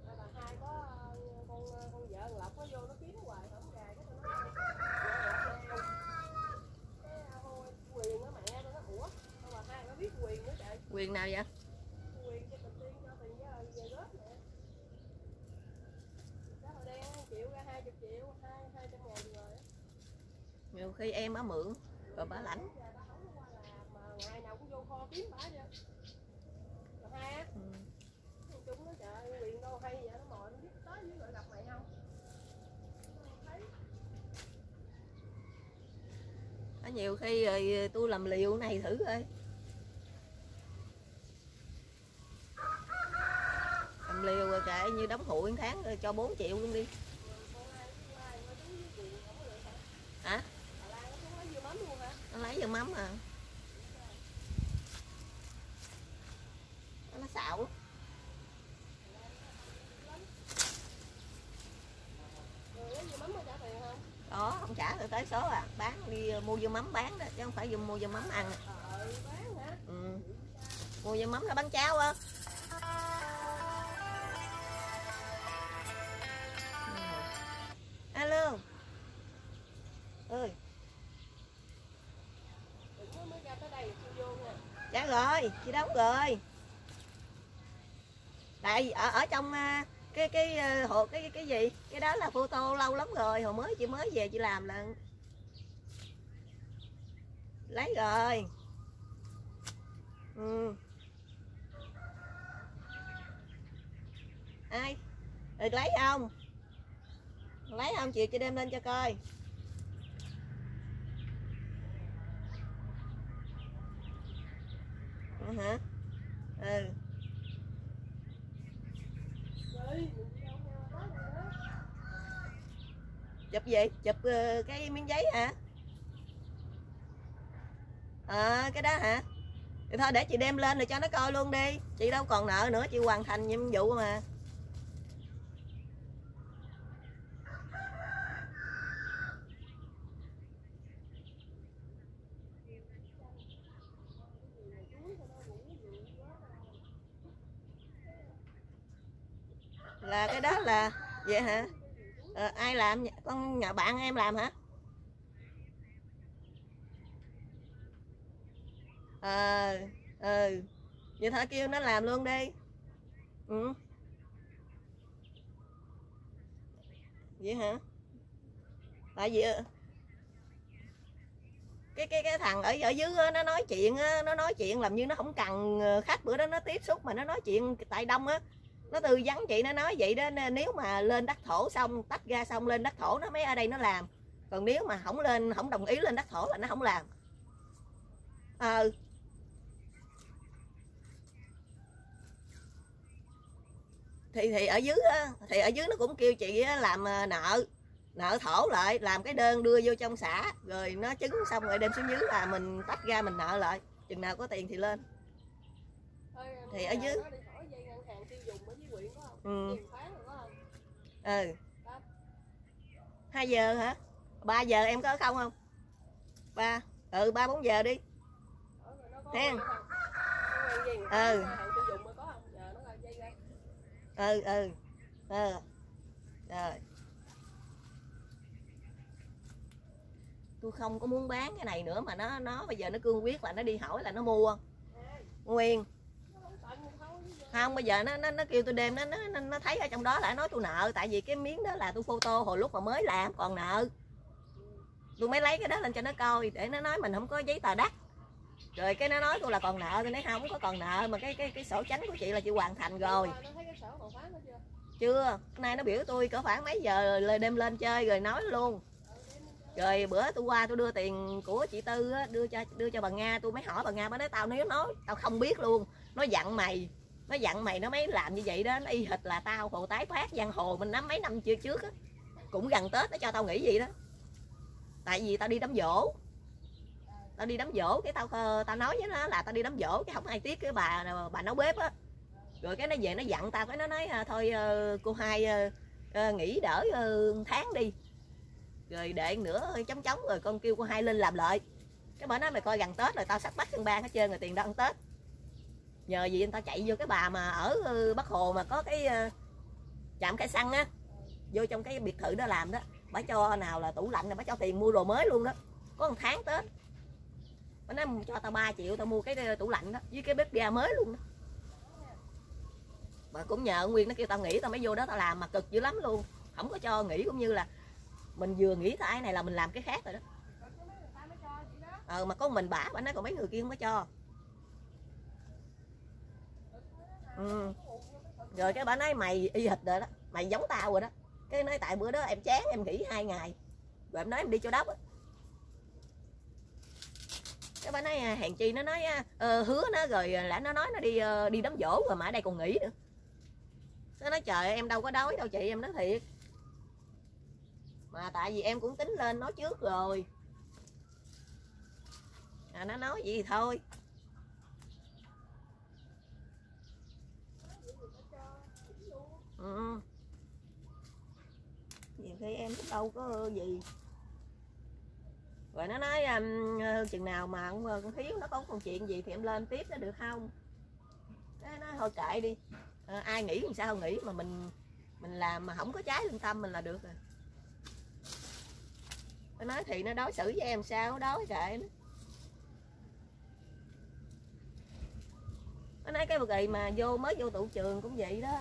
Quyền nào vậy? Quyền cho Bình Tiên cho tiền về góp nè. Đó hồi đen chịu ra 20 triệu, 200 ngàn rồi. Nhiều khi em á mượn rồi bà lãnh. Mà ngày nào cũng vô kho kiếm bả chứ. Rồi hai á. Chúng nó trời Quyền đâu hay vậy, nó mồi nó biết tới với gọi gặp mày không? Thấy. Nhiều khi rồi tôi làm liều này thử coi. Liều rồi kệ như đóng hụi tháng rồi cho 4 triệu luôn đi. Hả? Nó lấy vô mắm à? Nó xạo. Đó, không trả rồi tới số à, bán đi mua vô mắm bán đó, chứ không phải dùng mua vô mắm ăn. Ừ. Mua vô mắm nó bán cháo á. Alo. Ơi. Dạ rồi, chị đóng rồi. Tại ở trong cái gì? Cái đó là photo lâu lắm rồi, hồi chị mới về chị làm là lấy rồi. Ừ. Ai? Được lấy không? Lấy không chị đem lên cho coi. Hả? Ừ. Chụp gì? Chụp cái miếng giấy hả? Cái đó hả? Thì thôi để chị đem lên rồi cho nó coi luôn đi. Chị đâu còn nợ nữa, chị hoàn thành nhiệm vụ mà. Là cái đó là vậy hả? Ai làm? Con nhà bạn em làm hả? Vậy thôi kêu nó làm luôn đi. Ừ. Vậy hả? Tại vì cái thằng ở dưới nó nói chuyện làm như nó không cần khách, bữa đó nó tiếp xúc mà nó nói chuyện tại đông á, nó tư vấn chị, nó nói vậy đó, nếu mà lên đất thổ xong tách ra xong lên đất thổ nó mới ở đây nó làm, còn nếu mà không đồng ý lên đất thổ là nó không làm. Thì ở dưới nó cũng kêu chị làm nợ thổ lại, làm cái đơn đưa vô trong xã rồi nó chứng xong rồi đem xuống dưới là mình tách ra mình nợ lại, chừng nào có tiền thì lên. Thì ở dưới. Ừ. 2 giờ hả? 3 giờ em có không? 3-4 giờ đi. Hen. Rồi. tôi không có muốn bán cái này nữa, mà nó bây giờ nó cương quyết là nó đi hỏi là nó mua nguyên. Không, bây giờ nó kêu tôi đem, nó thấy ở trong đó là nói tôi nợ, tại vì cái miếng đó là tôi photo hồi lúc mà mới làm còn nợ, tôi mới lấy cái đó lên cho nó coi để nó nói mình không có giấy tờ đắt, rồi cái nó nói tôi là còn nợ, tôi nói không có còn nợ, mà cái sổ chánh của chị là chị hoàn thành rồi. Chưa, nay nó biểu tôi cỡ khoảng mấy giờ đêm lên chơi rồi nói luôn. Rồi bữa tôi qua tôi đưa tiền của chị Tư á, đưa cho bà Nga, tôi mới hỏi bà Nga, bà nói tao nói tao không biết luôn, nó dặn mày nó mới làm như vậy đó, nó y hệt là tao hồ tái phát giang hồ mình nắm mấy năm trước á, cũng gần Tết nó cho tao nghỉ gì đó, tại vì tao đi đám giỗ, cái tao nói với nó là tao đi đám giỗ, cái không ai tiếc cái bà nấu bếp á, rồi cái nó về nó dặn tao, cái nó nói thôi cô Hai nghỉ đỡ tháng đi, rồi đệ nữa chống rồi con kêu cô Hai lên làm lợi. Cái bà nói mày coi gần Tết rồi tao sắp bắt chân ban hết trơn rồi tiền đó ăn Tết, nhờ gì người ta chạy vô cái bà mà ở Bắc Hồ mà có cái trạm cây xăng á, vô trong cái biệt thự đó làm đó, bà cho nào là tủ lạnh, bà cho tiền mua đồ mới luôn đó, có 1 tháng Tết. Bà nói cho tao 3 triệu tao mua cái tủ lạnh đó với cái bếp ga mới luôn đó. Bà cũng nhờ Nguyên nó kêu tao nghỉ tao mới vô đó tao làm, mà cực dữ lắm luôn, không có cho nghỉ, cũng như là mình vừa nghỉ cái này là mình làm cái khác rồi đó. Mà có mình bà nói còn mấy người kia không có cho. Rồi cái bà nói mày y hệt rồi đó, mày giống tao rồi đó. Cái nói tại bữa đó em chán em nghỉ 2 ngày, rồi em nói em đi Châu Đốc á. Cái bà nói hèn chi nó nói hứa nó rồi lại nó nói nó đi đám giỗ rồi mà ở đây còn nghỉ nữa. Nó nói trời em đâu có đói đâu chị, em nói thiệt. Mà tại vì em cũng tính lên nói trước rồi. Nó nói vậy thì thôi. Nhiều khi em cũng đâu có gì. Rồi nó nói chừng nào mà con Thiếu nó có còn chuyện gì thì em lên tiếp nó được không? Nó nói thôi kệ đi, ai nghĩ làm sao không nghĩ, mà mình làm mà không có trái lương tâm mình là được rồi. Nó nói thì nó đối xử với em sao, đối kệ nó nói cái bậc mà mới vô tụ trường cũng vậy đó.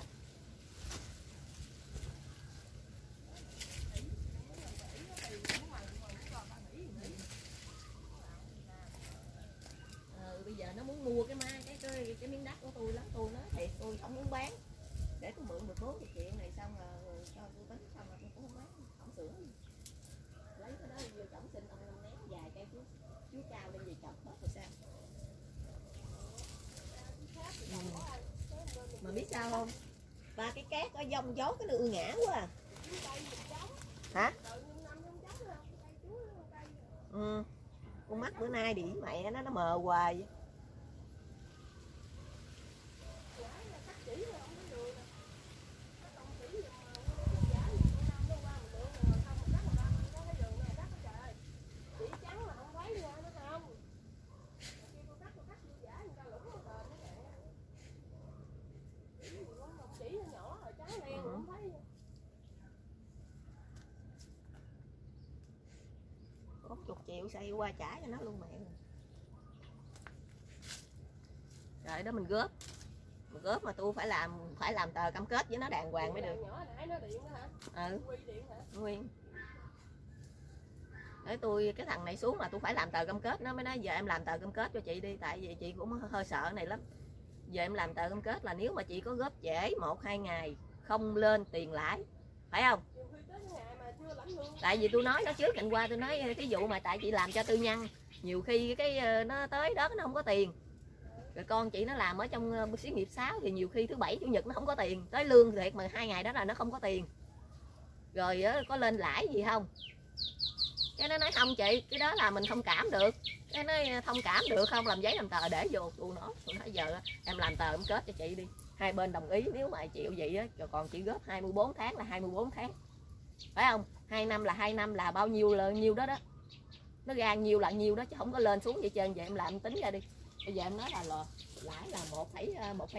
Bây giờ nó muốn mua cái miếng đất của tôi lắm, tôi nói thiệt tôi không muốn bán, để tôi mượn được 40 triệu này xong rồi cho tôi tính xong rồi tôi cũng không bán, không sửa lấy cái đó vô trỏng xin ông ném dài cây chú cao lên gì chọc hết rồi sao. Mà biết sao không, ba cái cát ở dông gió cái nó ngã quá à. Hả? Con mắt bữa nay điện mẹ nó mờ hoài. Chục triệu xây qua trả cho nó luôn mẹ rồi. Rồi đó mình góp mà tôi phải làm tờ cam kết với nó đàng hoàng mới được. Nguyên. Để tôi cái thằng này xuống mà tôi phải làm tờ cam kết, nó mới nói giờ em làm tờ cam kết cho chị đi, tại vì chị cũng hơi sợ này lắm. Giờ em làm tờ cam kết là nếu mà chị có góp trễ 1-2 ngày không lên tiền lãi, phải không? Tại vì tôi nói nó trước cạnh qua, tôi nói thí dụ mà tại chị làm cho tư nhân, nhiều khi cái nó tới đó nó không có tiền, rồi con chị nó làm ở trong xí nghiệp 6 thì nhiều khi thứ Bảy Chủ nhật nó không có tiền, tới lương thiệt mà 2 ngày đó là nó không có tiền, rồi có lên lãi gì không? Cái nó nói không chị, cái đó là mình thông cảm được. Cái nói thông cảm được không, làm giấy làm tờ để vô. Tôi nói giờ em làm tờ em kết cho chị đi, hai bên đồng ý, nếu mà chịu vậy á, rồi còn chị góp 24 tháng là 24 tháng, phải không? 2 năm là 2 năm là bao nhiêu là nhiêu đó đó, nó ra nhiêu là nhiêu đó, chứ không có lên xuống vậy trơn. Vậy em làm tính ra đi, bây giờ em nói là lãi là 1,5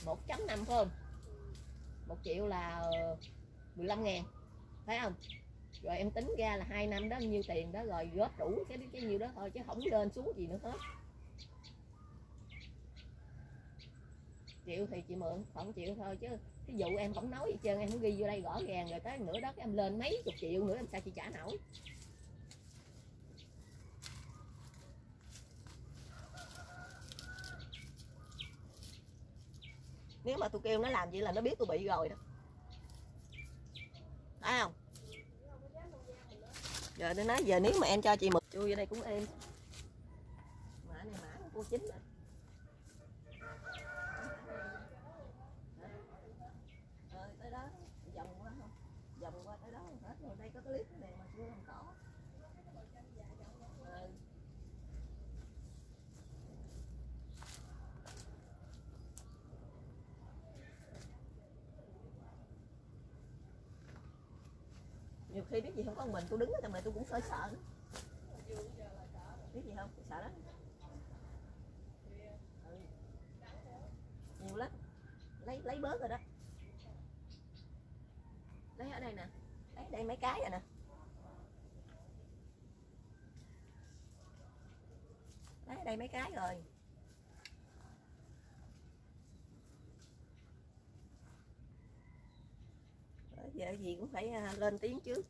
phải không? 1 triệu là 15.000 phải không? rồi em tính ra là 2 năm đó nhiêu tiền đó, rồi góp đủ cái nhiêu đó thôi, chứ không lên xuống gì nữa hết. Chịu thì chị mượn, không chịu thôi, chứ ví dụ em không nói gì trơn, em không ghi vô đây rõ ràng, rồi tới nửa đó em lên mấy chục triệu nữa em sao chị trả nổi. Nếu mà tôi kêu nó làm gì là nó biết tôi bị rồi đó, phải không? Giờ tôi nói giờ nếu mà em cho chị mượn chui vô đây cũng êm. Mã này mã của cô Chính rồi. Tới đó vòng qua không, vòng qua tới đó hết rồi. Đây có cái clip này mà chưa làm cỏ. Nhiều khi biết gì không có mình, tôi đứng ở trong này tôi cũng sợ sợ. Biết gì không, tôi sợ lắm. Nhiều lắm, lấy bớt rồi đó. Lấy ở đây nè, lấy đây mấy cái rồi nè. Lấy ở đây mấy cái rồi. Giờ gì cũng phải lên tiếng trước.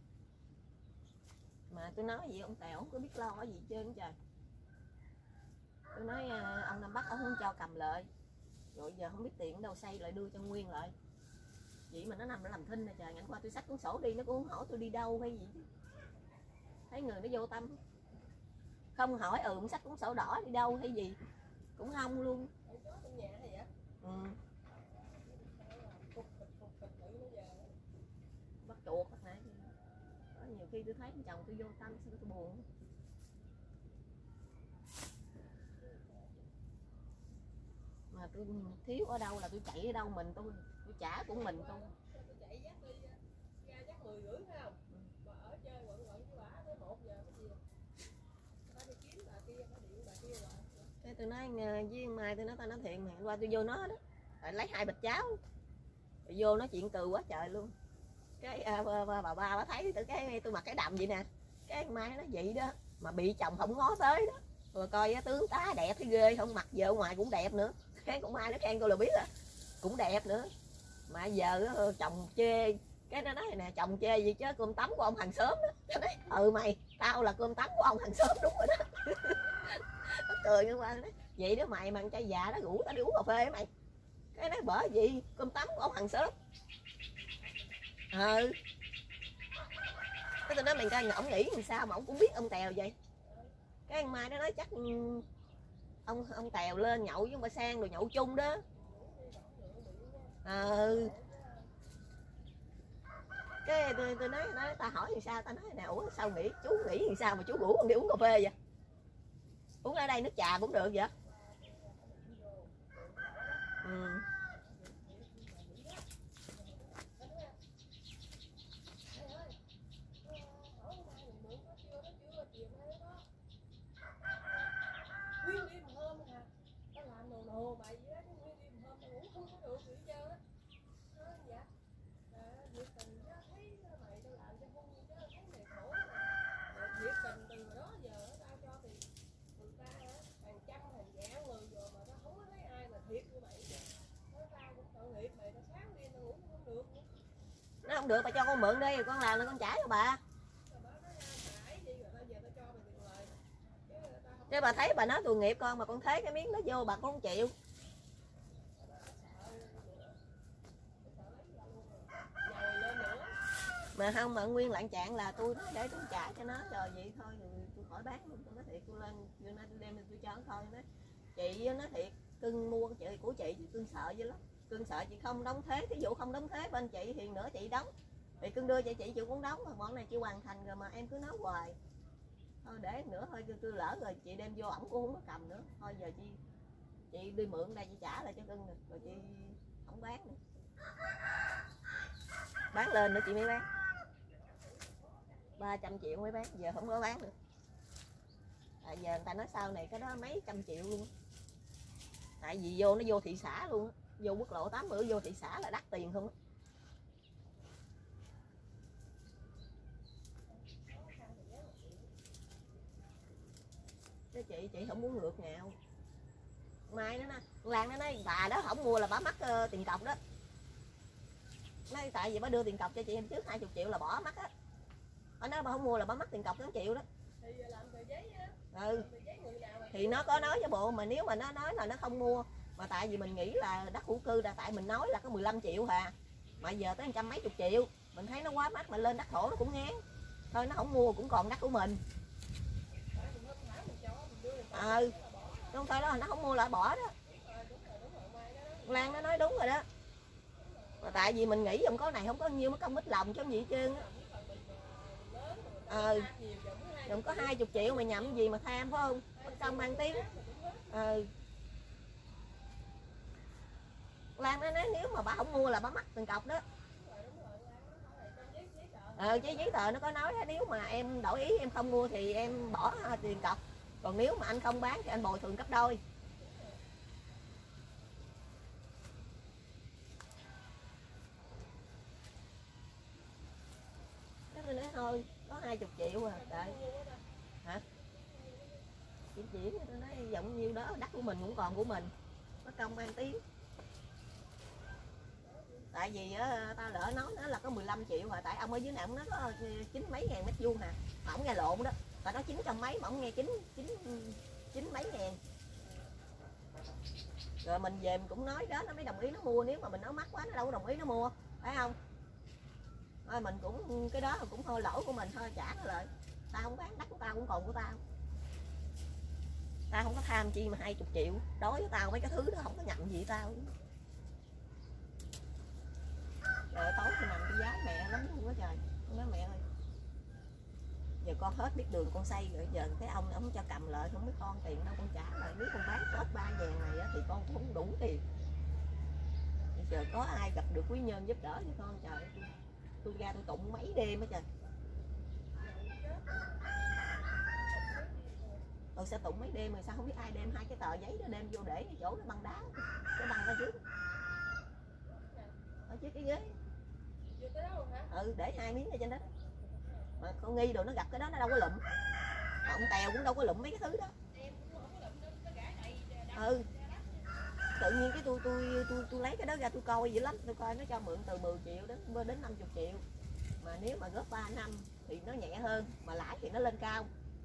Mà tôi nói gì ông Tèo không có biết lo cái gì hết trơn trời. Tôi nói ông Nam Bắc ông không cho cầm lợi, rồi giờ không biết tiền đâu xây lại đưa cho Nguyên lại. Vậy mà nó nằm nó làm thinh nè trời. Ngày qua tôi xách cuốn sổ đi nó cũng không hỏi tôi đi đâu hay gì. Thấy người nó vô tâm, không hỏi cũng xách cuốn sổ đỏ đi đâu hay gì cũng không luôn. Bắt chuột bắt nãy. Nhiều khi tôi thấy chồng tôi vô tâm sao tôi buồn. Mà tôi thiếu ở đâu là tôi chạy ở đâu mình tôi trả của mình tôi. Tôi chạy dắt đi ra dắt 10 rưỡi phải không? Mà ở chơi quận với bả tới 1 giờ cái gì. Tao đi kiếm bà kia, nó điện bà kia rồi. Cái tôi nói với Mai tôi nói tao nói thiệt mà, qua tôi vô nó đó. Rồi lấy 2 bịch cháo. Rồi vô nói chuyện từ quá trời luôn. Cái bà ba thấy tôi mặc cái đầm vậy nè. Cái Mai nó vậy đó, mà bị chồng không ngó tới đó. Rồi coi tướng tá đẹp thấy ghê không, mặc giờ ở ngoài cũng đẹp nữa. Cái cũng ai nó khen tôi là biết là cũng đẹp nữa. Mà giờ chồng chê, cái nó nói nè chồng chê gì chứ cơm tấm của ông hàng xóm đó. Nó nói mày tao là cơm tấm của ông hàng xóm đúng rồi đó. Nó cười như qua nói vậy đó mày, mà trai già đó rủ tao đi uống cà phê mày. Cái nói bởi gì cơm tấm của ông hàng xóm. Cái tôi nói mày coi ổng nghĩ làm sao mà ổng cũng biết ông Tèo vậy. Cái anh Mai nó nói chắc ông Tèo lên nhậu với ông Ba Sang rồi nhậu chung đó. Cái tôi nói ta hỏi làm sao, ta nói nè ủa sao nghĩ chú nghĩ làm sao mà chú rủ con đi uống cà phê vậy? Uống ở đây nước trà cũng được vậy. Nguyên đêm hôm hả? Tao làm đồ bậy vậy đó, nguyên đêm hôm tao ngủ không có được gì hết trơn á. Dạ. Nhiệt tình chứ thấy mày tao làm cho vui chứ thấy mày khổ mày. Nhiệt tình từ đó giờ tao cho thì người ta hàng trăm hàng ngàn người rồi mà tao không có thấy ai mà thiệt như mày. Nói tao cũng tội nghiệp mày, tao sáng đêm tao ngủ không được nữa. Nó không được bà cho con mượn đi, con làm là con trả cho bà. Chứ bà thấy bà nói tội nghiệp con mà con thấy cái miếng nó vô bà cũng không chịu. Mà không mà nguyên lạng trạng là tôi nói để tôi trả cho nó rồi vậy thôi rồi tôi khỏi bán luôn. Tôi nói thiệt tôi lên tôi đem tôi cho nó thôi. Nói chị nói thiệt cưng mua chị của chị cưng sợ vậy lắm. Cưng sợ chị không đóng thế, thí dụ không đóng thế bên chị thì nữa chị đóng thì cưng đưa cho chị cũng đóng mà bọn này chưa hoàn thành rồi mà em cứ nói hoài. Thôi để nữa thôi tôi lỡ rồi chị đem vô ổng cũng không có cầm nữa. Thôi giờ chị đi mượn đây chị trả lại cho cưng rồi chị không bán nữa. Bán lên nữa chị mới bán. 300 triệu mới bán, giờ không có bán nữa. Giờ người ta nói sau này cái đó mấy trăm triệu luôn. Tại vì nó vô thị xã luôn, vô quốc lộ 80 vô thị xã là đắt tiền không á. chị không muốn ngược ngào. Mai nó nói, Lan nó nói bà đó không mua là bà mắc tiền cọc đó. Nói tại vì bà đưa tiền cọc cho chị em trước 20 triệu là bỏ mắc á. Bà nói bà không mua là bà mắc tiền cọc 8 triệu đó. Thì làm tờ giấy á. Ừ. Thì nó có nói với bộ, mà nếu mà nó nói là nó không mua, mà tại vì mình nghĩ là đất hữu cư là tại mình nói là có 15 triệu hà, mà giờ tới 100 mấy chục triệu, mình thấy nó quá mắc, mà lên đất thổ nó cũng ngán, thôi nó không mua cũng còn đất của mình. Không thôi đó, nó không mua lại bỏ đó. Lan nó nói đúng rồi đó, mà tại vì mình nghĩ dòng có này không có nhiêu, mất công ít lòng chứ gì hết trơn á. Dòng có 20 triệu mày nhậm gì mà tham phải không, mất công mang tiếng. Lan nó nói nếu mà bà không mua là bà mắc tiền cọc đó. Giấy tờ nó có nói nếu mà em đổi ý em không mua thì em bỏ tiền cọc, còn nếu mà anh không bán thì anh bồi thường gấp đôi. Thế tôi nói thôi có 20 triệu à, trời. Hả? Chị chuyển tôi nói giọng nhiêu đó đất của mình cũng còn của mình, mất công mang tiếng. Tại vì tao lỡ nói nó là có 15 triệu rồi, tại ông ở dưới này ông nói có 9 mấy ngàn mét vuông nè, mà ông nghe lộn đó, tao nói 900 mấy mà ông nghe 9 mấy ngàn. Rồi mình về mình cũng nói đó, nó mới đồng ý nó mua, nếu mà mình nói mắc quá nó đâu có đồng ý nó mua, phải không? Thôi mình cũng cái đó cũng thôi lỗi của mình thôi, trả nó lại. Tao không bán đất của tao cũng còn của tao. Tao không có tham chi mà 20 triệu, đối với tao mấy cái thứ đó không có nhận gì tao. Rồi tối thì nằm cái giá mẹ lắm luôn á trời. Con nói mẹ ơi, giờ con hết biết đường con xây rồi, giờ cái ông cho cầm lợi không biết con tiền đâu con trả lại, nếu con bán hết 3 vàng này á, thì con cũng không đủ tiền. Giờ có ai gặp được quý nhân giúp đỡ cho con, trời tôi ra tôi tụng mấy đêm á trời. Tôi sẽ tụng mấy đêm rồi sao không biết ai đem 2 cái tờ giấy đó đem vô để cái chỗ nó băng đá, cái băng ra trước ở trước cái ghế. Để 2 miếng ở trên đó, mà con nghi đồ nó gặp cái đó nó đâu có lụm, ông Tèo cũng đâu có lụm mấy cái thứ đó. Tự nhiên cái tôi lấy cái đó ra tôi coi dữ lắm, tôi coi nó cho mượn từ 10 triệu đến 50 triệu, mà nếu mà góp 3 năm thì nó nhẹ hơn, mà lãi thì nó lên cao.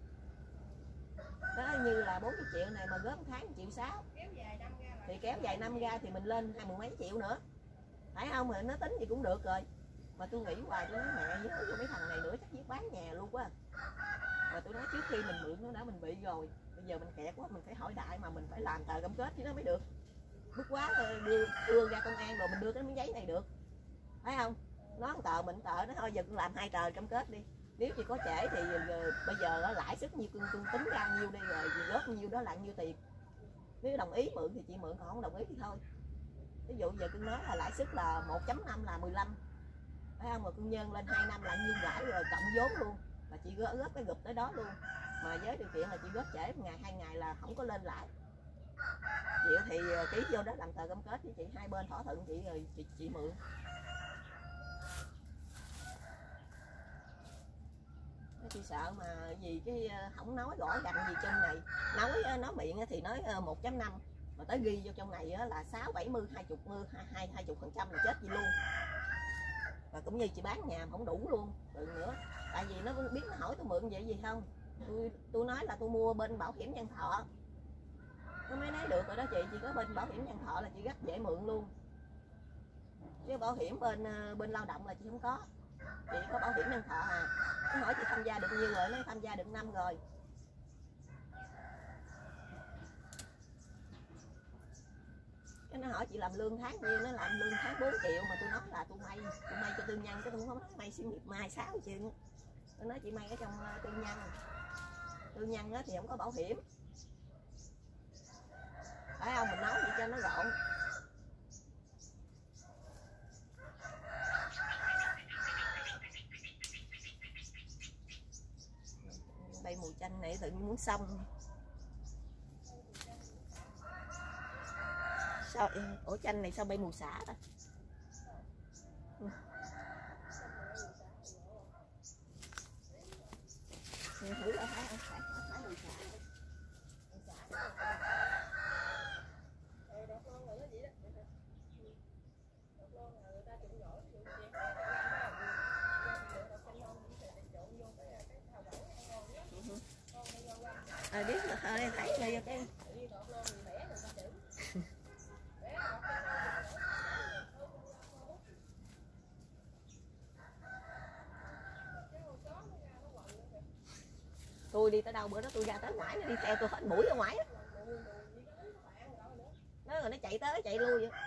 Đó như là 40 triệu này mà góp 1 tháng 1,6 triệu, thì kéo dài năm ra thì mình lên 20 mấy triệu nữa, phải không? Mà nó tính gì cũng được rồi. Mà tôi nghĩ hoài, tôi nói mẹ nhớ cho mấy thằng này nữa chắc giết bán nhà luôn quá. Mà tôi nói trước khi mình mượn nó đã mình bị rồi, bây giờ mình kẹt quá, mình phải hỏi đại, mà mình phải làm tờ cam kết chứ nó mới được. Bước quá đưa ra công an rồi mình đưa cái miếng giấy này được, phải không? Nó một tờ mình tờ, nó thôi giờ con làm 2 tờ cam kết đi, nếu chị có trễ thì bây giờ lãi suất nhiêu con tính ra nhiêu đi, rồi góp nhiêu đó là nhiêu tiền. Nếu đồng ý mượn thì chị mượn, còn không đồng ý thì thôi. Ví dụ giờ con nói là lãi suất là 1.5 là 15, phải không? Mà con nhân lên 2 năm là nhiêu lãi rồi cộng vốn luôn, là chị góp cái gụp tới đó luôn. Mà với điều kiện là chị góp trễ 1 ngày 2 ngày là không có lên lãi. Chịu thì ký vô đó làm tờ cam kết với chị, hai bên thỏa thuận chị rồi chị mượn. Chị sợ mà gì cái không nói rõ ràng gì trong này, nói miệng thì nói 1.5, mà tới ghi vô trong này là 6, 70, 20% là chết gì luôn. Và cũng như chị bán nhà không đủ luôn rồi nữa, tại vì nó biết nó hỏi tôi mượn vậy gì không, tôi nói là tôi mua bên bảo hiểm nhân thọ, nó mới nói được rồi đó chị có bên bảo hiểm nhân thọ là chị rất dễ mượn luôn, chứ bảo hiểm bên lao động là chị không có, chị có bảo hiểm nhân thọ à. Nó hỏi chị tham gia được nhiêu rồi, nó tham gia được 5 rồi. Cái nó hỏi chị làm lương tháng nhiêu, nó làm lương tháng 4 triệu, mà tôi nói là tôi may cho tư nhân, cái tôi không nói may xí nghiệp may 6 chuyện. Tôi nói chị may ở trong tư nhân đó thì không có bảo hiểm, phải không? Mình nói vậy cho nó gọn. Đây mùi chanh này tự nhiên muốn xong. Sao ổ chanh này sao bay mùi xả ta? Thử là thấy mùi xả. rồi cái tôi đi tới đâu bữa đó tôi ra tới ngoài nó đi theo tôi hết mũi ở ngoài á, nó rồi nó chạy tới chạy lui vậy.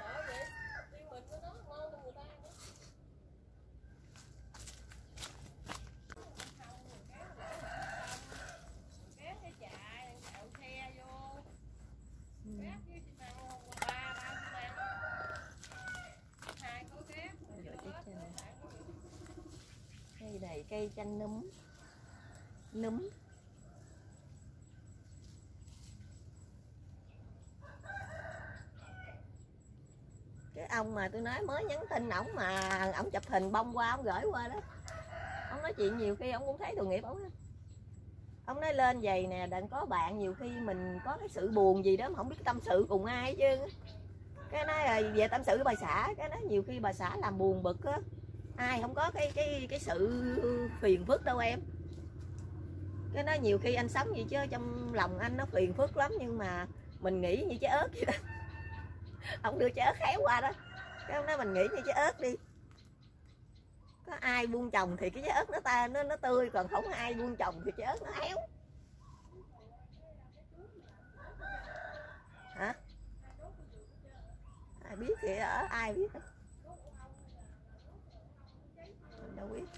Cây này cây chanh núm núm. Cái ông mà tôi nói mới nhắn tin ổng mà ổng chụp hình bông qua ổng gửi qua đó, ông nói chuyện nhiều khi ổng cũng thấy tội nghiệp ổng. Ông nói lên vậy nè, đừng có bạn nhiều khi mình có cái sự buồn gì đó mà không biết tâm sự cùng ai chứ. Cái nói về tâm sự bà xã, cái nói nhiều khi bà xã làm buồn bực á, ai không có cái sự phiền phức đâu em. Cái nói nhiều khi anh sống vậy chứ trong lòng anh nó phiền phức lắm, nhưng mà mình nghĩ như trái ớt vậy đó. Ông đưa trái ớt khéo qua đó, cái ông nói mình nghĩ như trái ớt đi, có ai buông trồng thì cái trái ớt nó tươi, còn không ai buông trồng thì trái ớt nó héo. Hả? Ai biết thì ở ai biết đó. Mình đâu biết.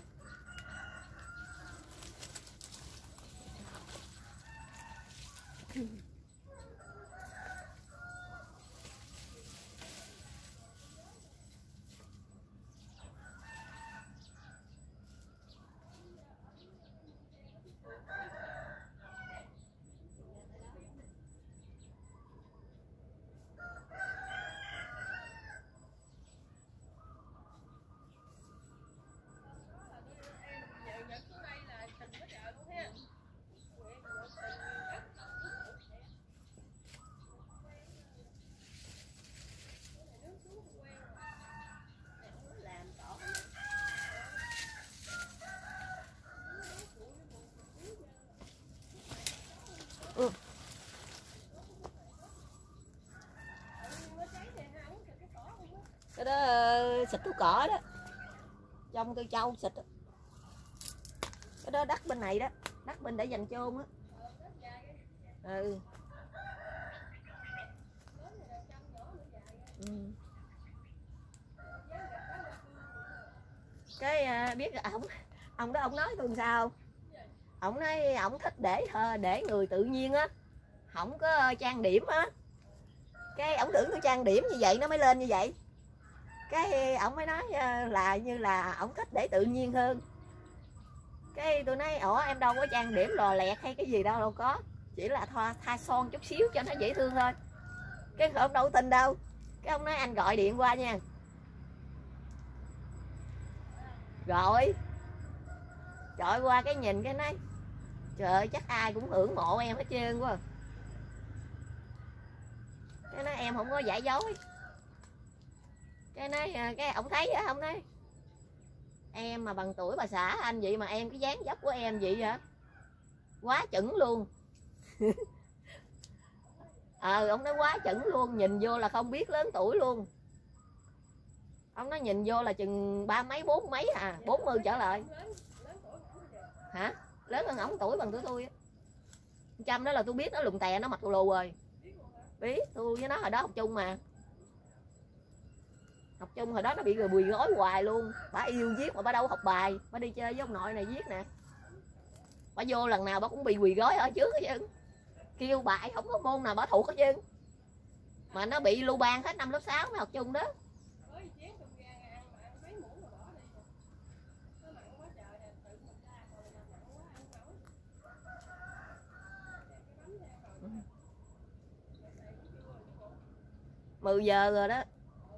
Ừ. Cái đó xịt thuốc cỏ đó, trong cây trâu xịt đó. Cái đó đất bên này đó, đất bên để dành chôn á. Ừ. Ừ. Cái biết ông đó ông nói tôi sao, ông nói ông thích để người tự nhiên á, không có trang điểm á. Cái ổng tưởng tôi trang điểm như vậy nó mới lên như vậy. Cái ổng mới nói là như là ổng thích để tự nhiên hơn. Cái tôi nói ủa em đâu có trang điểm lò lẹt hay cái gì đâu, đâu có, chỉ là thoa son chút xíu cho nó dễ thương thôi. Cái ông đâu tin đâu. Cái ông nói anh gọi điện qua nha. Rồi gọi qua cái nhìn cái nói trời ơi chắc ai cũng ưỡng mộ em hết trơn quá. Cái nói em không có giả dối. Cái nói cái ông thấy á, ông nói em mà bằng tuổi bà xã anh vậy mà em cái dáng dấp của em vậy hả, quá chuẩn luôn. Ông nói quá chuẩn luôn, nhìn vô là không biết lớn tuổi luôn. Ông nói nhìn vô là chừng ba mấy bốn mấy 40 trở lại. Hả? Lớn hơn ổng tuổi bằng tuổi tôi á. Trăm đó là tôi biết nó lùn tè, nó mặt lù lù rồi. Biết, tôi với nó hồi đó học chung mà. Học chung hồi đó nó bị quỳ gối hoài luôn. Bà yêu viết mà bà đâu học bài, bà đi chơi với ông nội này viết nè. Bà vô lần nào bà cũng bị quỳ gối ở trước hết chứ. Kêu bài không có môn nào bà thuộc hết chứ. Mà nó bị lưu ban hết năm lớp 6 mới học chung đó. Ừ. 10 giờ rồi đó.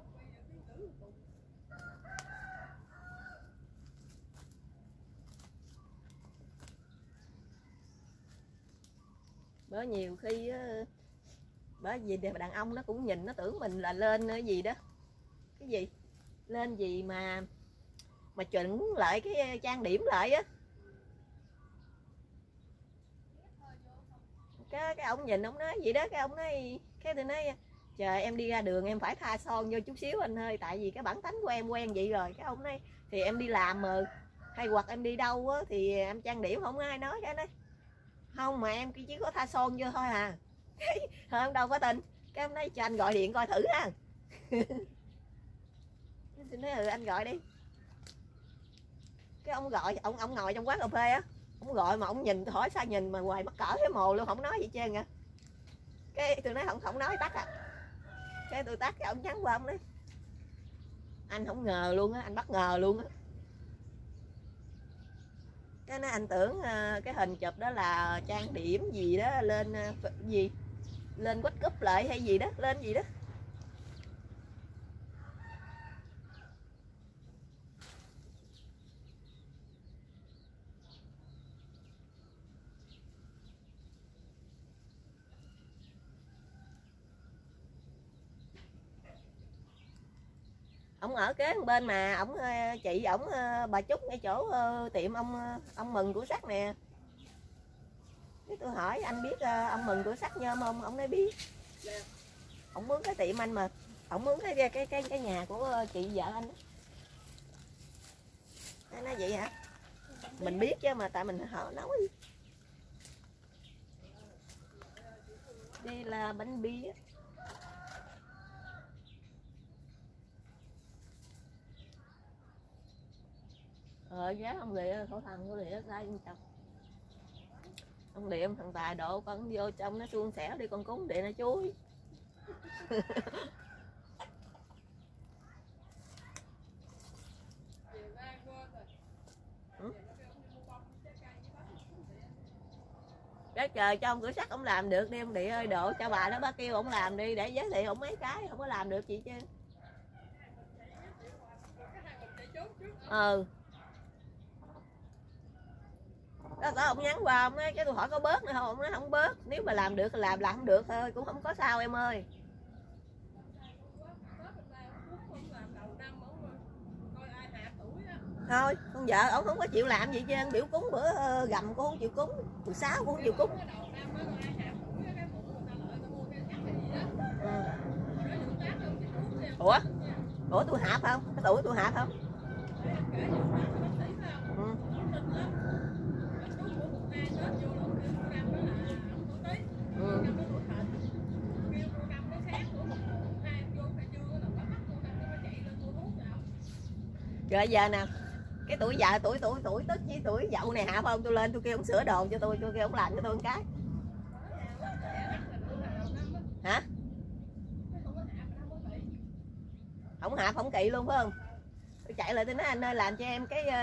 Bởi nhiều khi bởi vì đàn ông nó cũng nhìn nó tưởng mình là lên cái gì đó, cái gì lên gì mà chuẩn lại cái trang điểm lại á. cái ông nhìn ông nói gì đó, cái ông nói, cái tôi nói trời em đi ra đường em phải thoa son vô chút xíu anh ơi, tại vì cái bản tánh của em quen vậy rồi. Cái ông nói thì em đi làm mà, hay hoặc em đi đâu á thì em trang điểm không ai nói. Cái nói không mà em chỉ có thoa son vô thôi à. Cái ông đâu có tin. Cái ông nói cho anh gọi điện coi thử ha. Tôi nói ừ anh gọi đi. Cái ông gọi, ông ngồi trong quán cà phê á, ông gọi mà ông nhìn hỏi sao nhìn mà hoài mắc cỡ cái mồ luôn, không nói gì trơn à. Cái tôi nói không nói tắt à. Cái tôi tắt, cái ông nhắn qua ông nói anh không ngờ luôn á, anh bất ngờ luôn á. Cái nói anh tưởng cái hình chụp đó là trang điểm gì đó lên gì lên quách cúp lại hay gì đó, lên gì đó. Ông ở kế bên mà ổng chị ổng bà Trúc ngay chỗ tiệm ông Mừng của sắt nè. Cái tôi hỏi anh biết ông Mừng của sắt nhôm không? Ông nói biết. Ông mướn cái tiệm anh mà, ông mướn cái nhà của chị vợ anh. Anh nói vậy hả? Mình biết chứ mà tại mình hỏi nói. Đây là bánh bia. Giá ông Địa khẩu thần của Địa sai chồng. Ông Địa thằng Tài độ con vô trong nó suôn sẻ đi con cúng Địa nó chuối. Cái trời cho ông cửa sắt ông làm được đi ông Địa ơi, độ cho bà đó bà kêu ông làm đi để giới thiệu ông mấy cái, không có làm được chị chứ. Đó có ông nhắn qua ông nói, cái tôi hỏi có bớt nữa không, ông nói không bớt, nếu mà làm được thì làm không được thôi cũng không có sao em ơi. Thôi con vợ ông không có chịu làm gì chứ, biểu cúng bữa gầm cũng không chịu cúng, 16 cũng không chịu cúng. Ủa tôi hạp không? Cái tuổi tôi hạp không? Rồi giờ nè, cái tuổi già tuổi tức với tuổi dậu này hạp không? Tôi lên tôi kêu ông sửa đồ cho tôi kêu ông làm cho tôi một cái. Hả? Không hạp không kỵ luôn phải không? Tôi chạy lại tôi nói anh ơi làm cho em cái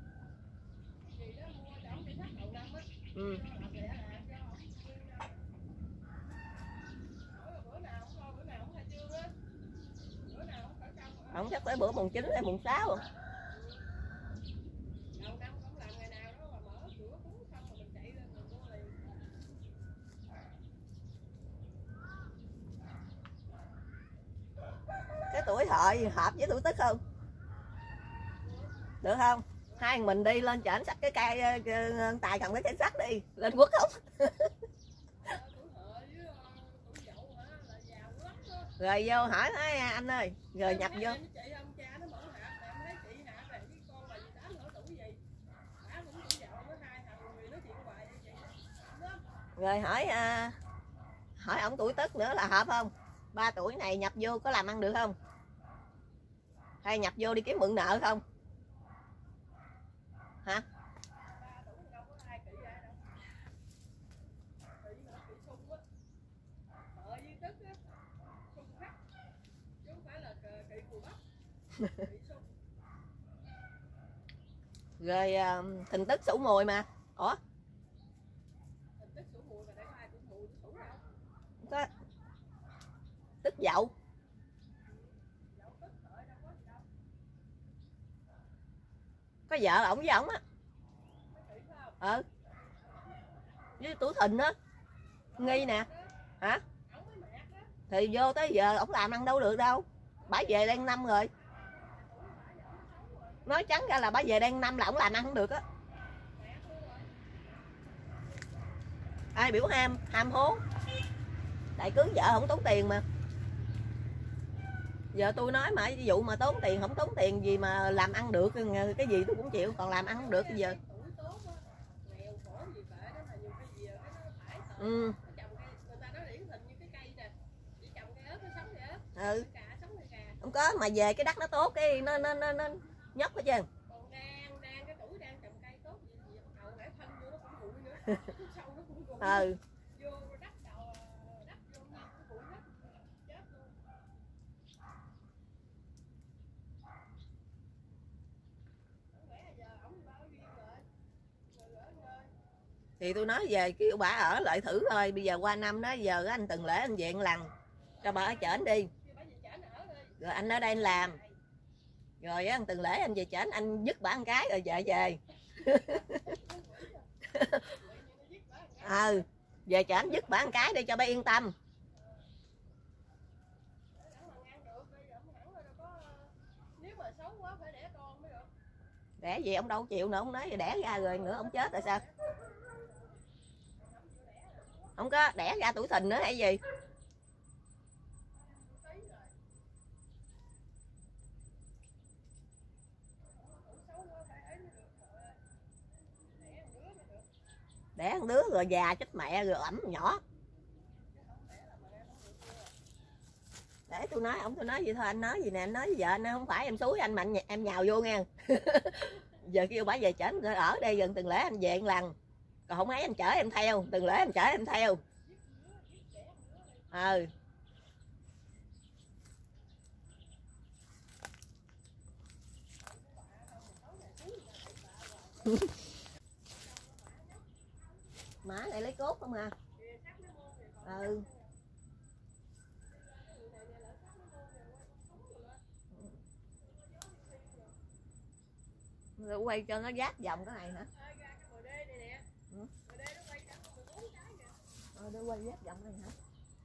không chắc tới bữa mùng 9 hay mùng 6 rồi. Cái tuổi hợi hợp với tuổi tức không? Được không? Hai mình đi lên chở sắt cái cây Tài cầm cái cây sắt đi lên quất không? Rồi vô hỏi nói anh ơi rồi nhập vô. Rồi hỏi ổng tuổi Tức nữa là hợp không? 3 tuổi này nhập vô có làm ăn được không? Hay nhập vô đi kiếm mượn nợ không? Hả? Rồi Thìn Tức Sửu Mùi mà. Ủa? Có Tức Dậu. Có vợ ổng với ổng á. Với tuổi Thìn á. Nghi nè. Hả? Thì vô tới giờ ổng làm ăn đâu được đâu. Bả về đang năm rồi. Nói trắng ra là bả về đang năm là ổng làm ăn không được á. ai biểu ham ham hố, tại cưới vợ không tốn tiền mà. Giờ tôi nói mà ví dụ mà tốn tiền không tốn tiền gì mà làm ăn được cái gì tôi cũng chịu, còn làm ăn không được bây giờ. Ừ. Ừ. Không có mà về cái đất nó tốt cái nó nhóc hết trơn. Ừ. Thì tôi nói về kêu bà ở lại thử thôi, bây giờ qua năm đó giờ anh Từng lễ anh về một lần cho bà ở chởnh đi, rồi anh ở đây anh làm, rồi anh Từng lễ anh về chởnh anh dứt bà một cái rồi về. Ừ, về chởnh dứt bà một cái để cho bà yên tâm. Đẻ gì ông đâu chịu nữa, ông nói đẻ ra rồi nữa ông chết rồi sao? Không có đẻ ra tuổi thìn nữa hay gì? Đẻ một đứa rồi già chết mẹ rồi ẩm nhỏ. Để tôi nói ông, tôi nói gì thôi, anh nói gì nè, anh nói với vợ anh không phải em xúi anh mà em nhào vô nghe. Giờ kêu bà về chở ở đây gần Từng lễ anh về một lần, còn không ấy anh chở em theo, Từng lễ anh chở em theo. Ừ. Má này lấy cốt không à? Ừ. Rồi quay cho nó giáp vòng cái này hả? Ừ. Để quay giáp vòng này hả?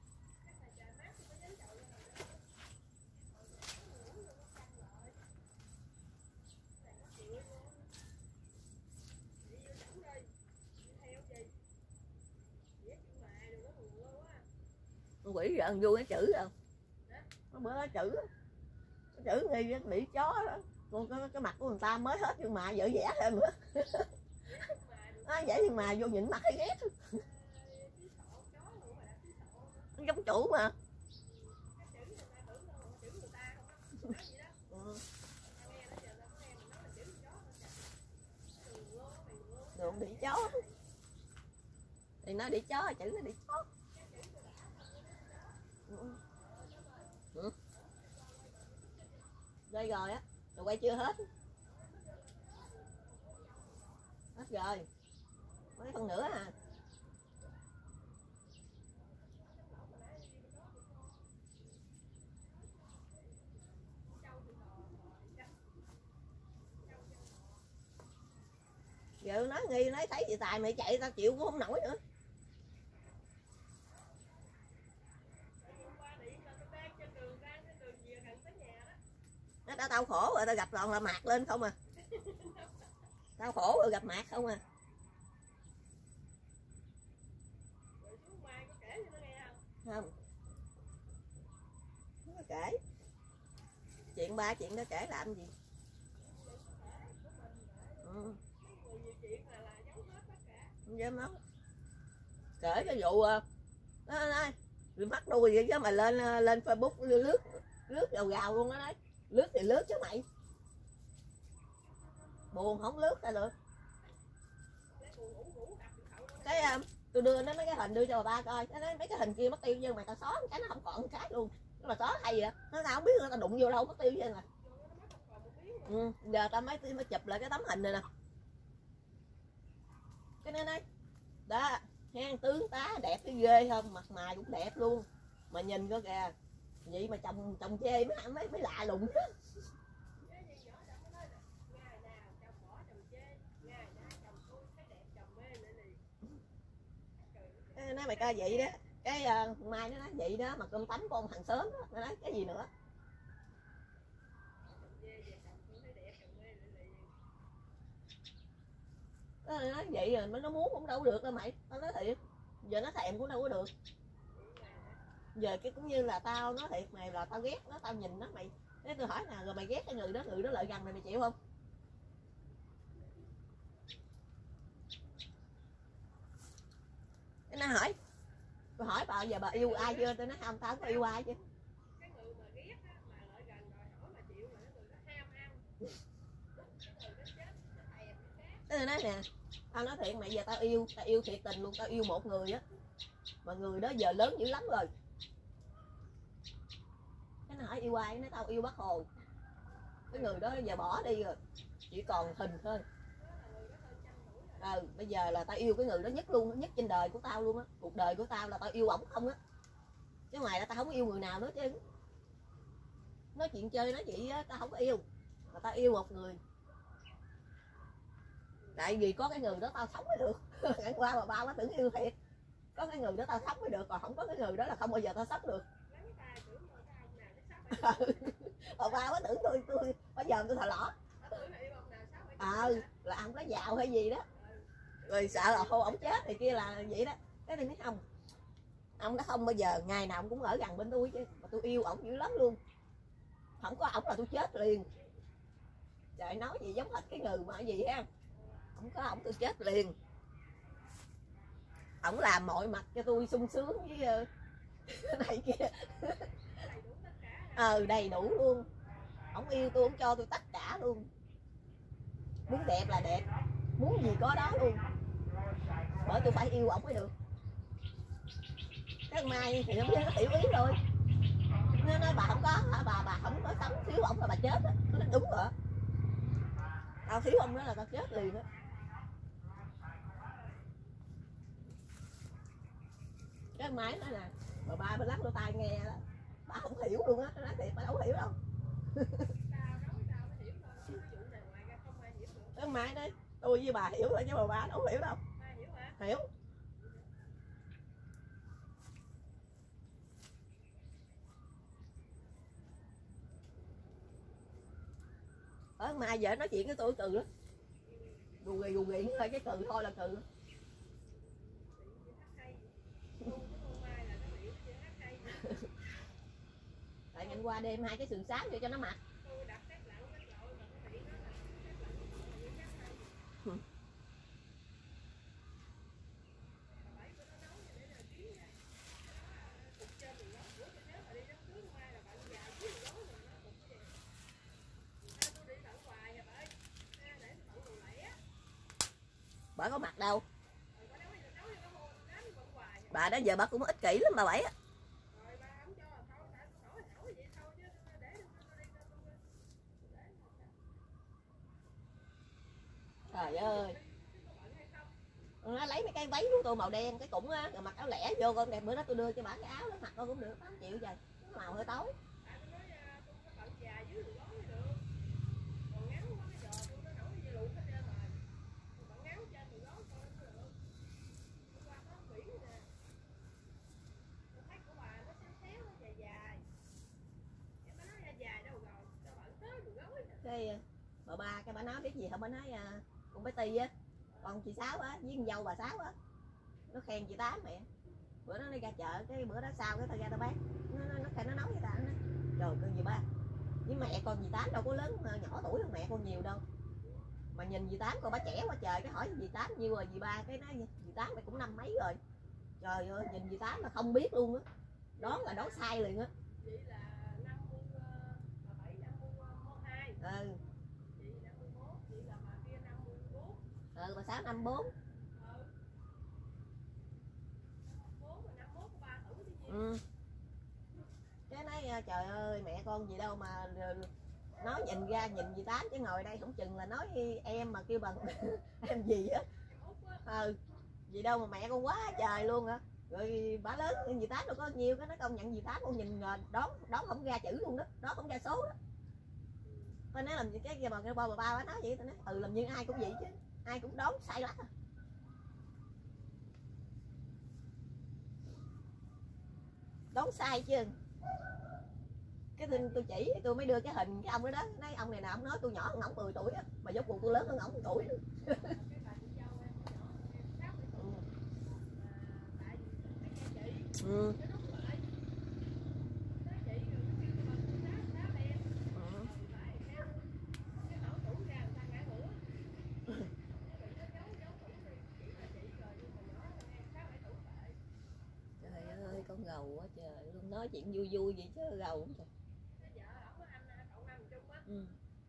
Quỷ giận vui cái chữ không? Nó bữa nó chữ nghi bị chó đó. Còn cái mặt của người ta mới hết nhưng mà vợ vẽ thêm nữa. Nó vẽ nhưng mà vô nhìn mặt hay ghét. Nó giống chủ mà. Đường bị chó. Thì nó đi chó, chữ nó đi chó. Ừ. Đây rồi á, rồi quay chưa hết. Hết rồi. Mấy phần nữa à. Giờ nói nghi nói thấy chị Tài mày chạy tao chịu cũng không nổi nữa. Nó đã tao khổ rồi, tao gặp toàn là mạt lên không à. Tao khổ rồi gặp mạt không à. Không. Nó kể. Chuyện ba chuyện đó kể làm gì. Ừ. Không dám nói. Kể cái vụ nói bị mắc đuôi vậy chứ mà lên Facebook lướt gào gào luôn đó đấy. Lướt thì lướt chứ mày. Buồn không lướt ra được. Cái tôi đưa nó mấy cái hình đưa cho bà coi, nó nói mấy cái hình kia mất tiêu nhưng mà tao xóa cái nó không còn một cái luôn. Nhưng mà xóa hay vậy? Nó tao không biết tao đụng vô đâu mất tiêu vậy nè. Ừ, giờ tao mới chụp lại cái tấm hình này nè. Cái này này. Đó, hen tướng tá đẹp cái ghê không, mặt mày cũng đẹp luôn. Mà nhìn coi kìa. Vậy mà chồng chê mới lạ lùng. Nói mày coi vậy đó. Cái Mai nó nói vậy đó mà cơm tấm con thằng sớm đó. Nó nói cái gì nữa. Nó nói vậy rồi nó muốn cũng đâu được đâu mày. Tao nói thiệt. Giờ nó thèm cũng đâu có được. Giờ cái cũng như là tao nói thiệt mày là tao ghét nó, tao nhìn nó mày, thế tôi hỏi nè, rồi mày ghét cái người đó lại gần mày chịu không? Cái nó hỏi, tôi hỏi bà giờ bà yêu ai chưa? Tôi nói không, tao không có yêu ai chứ. Cái người mà ghét á, mà lại gần rồi hỏi mà chịu mà cái người đó ham ăn. Cái người đó chết, nó thèm cái khác. Tôi nói nè, tao nói thiệt mày, giờ tao yêu thiệt tình luôn, tao yêu một người á, mà người đó giờ lớn dữ lắm rồi. Cái nó hỏi yêu ai? Nói tao yêu Bác Hồ. Cái người đó giờ bỏ đi rồi, chỉ còn hình thôi. Bây giờ là tao yêu cái người đó nhất luôn, nhất trên đời của tao luôn á, cuộc đời của tao là tao yêu ổng không á, chứ ngoài ra tao không có yêu người nào nữa chứ. Nói chuyện chơi nói chị á, tao không có yêu, mà tao yêu một người. Tại vì có cái người đó tao sống mới được. Ngày qua bà ba tưởng yêu thiệt, có cái người đó tao sống mới được, còn không có cái người đó là không bao giờ tao sống được. Bà ba quá tưởng tôi bây giờ tôi thà lỏ. Là ông nó giàu hay gì đó, rồi sợ là hô ổng chết thì kia là vậy đó. Cái này nói không, ông đó không bao giờ ngày nào ông cũng ở gần bên tôi chứ, mà tôi yêu ổng dữ lắm luôn, không có ổng là tôi chết liền. Trời, nói gì giống hệt cái người mà gì ha, không có ổng tôi chết liền. Ổng làm mọi mặt cho tôi sung sướng với này kia. Đầy đủ luôn. Ổng yêu tôi, ổng cho tôi tất cả luôn. Muốn đẹp là đẹp, muốn gì có đó luôn. Bởi tôi phải yêu ổng mới được. Cái Mai thì nó hiểu ý rồi. Nó nói bà không có hả, bà không có sống thiếu ổng là bà chết á. Nó nói đúng rồi. Tao thiếu ông đó là tao chết liền á. Cái Mai nói nè, bà ba bên lắc lỗ tai nghe đó, bà không hiểu luôn á, nó nói thiệt bà đâu hiểu đâu. Cái Mai nói tôi với bà hiểu rồi chứ bà ba đâu hiểu đâu. Hiểu. Mai giờ nói chuyện với tôi cừ lắm, gù ghì thôi, cái cừ thôi là cừ. Tại ngày qua đêm 2 cái sườn xám cho nó mặc. Bà có mặt đâu. Bà đó giờ bà cũng ích kỷ lắm bà Bảy á. Trời ơi. Nó lấy mấy cái váy của tôi màu đen cái cũng á, rồi mặc áo lẻ vô con đẹp, bữa đó tôi đưa cho bà cái áo đó mặc con cũng được, 8 triệu trời. Màu hơi tối. Cái bà ba cái bà nói biết gì không, bà nói con bé Ti á, con chị Sáu á với con dâu bà Sáu á, nó khen chị Tám mẹ. Bữa nó đi ra chợ, cái bữa đó sau cái thời gian tao bán nó nói với ta, nó nói trời con gì ba, với mẹ con dì Tám đâu có lớn nhỏ tuổi hơn mẹ con nhiều đâu, mà nhìn dì Tám con bà trẻ quá trời, cái hỏi dì Tám nhiêu rồi, dì ba cái nói dì Tám mày cũng 50 mấy rồi. Trời ơi, nhìn dì Tám mà không biết luôn á, đoán là đoán sai liền á. Bà Sáu 54. Cái nói trời ơi mẹ con gì đâu mà nói nhìn ra nhìn dì Tám, chứ ngồi đây không chừng là nói em mà kêu bằng em gì á. Gì đâu mà mẹ con quá trời luôn hả. Rồi bà lớn dì Tám đâu có nhiều, cái nó công nhận dì Tám con nhìn đón không ra chữ luôn đó, đó không ra số đó. Tôi nói làm gì cái bà ba bà nói vậy, tôi nói làm như ai cũng vậy chứ, ai cũng đón sai lắm. Đón sai chứ. Cái tôi chỉ tôi mới đưa cái hình cái ông đó đó, nói ông này nào ông nói tôi nhỏ hơn ổng 10 tuổi á, mà dốt cuộc tôi lớn hơn ổng 1 tuổi nữa. Ừ. Trời ơi con gầu quá trời luôn, nói chuyện vui vui vậy chứ gầu không trời. Ừ.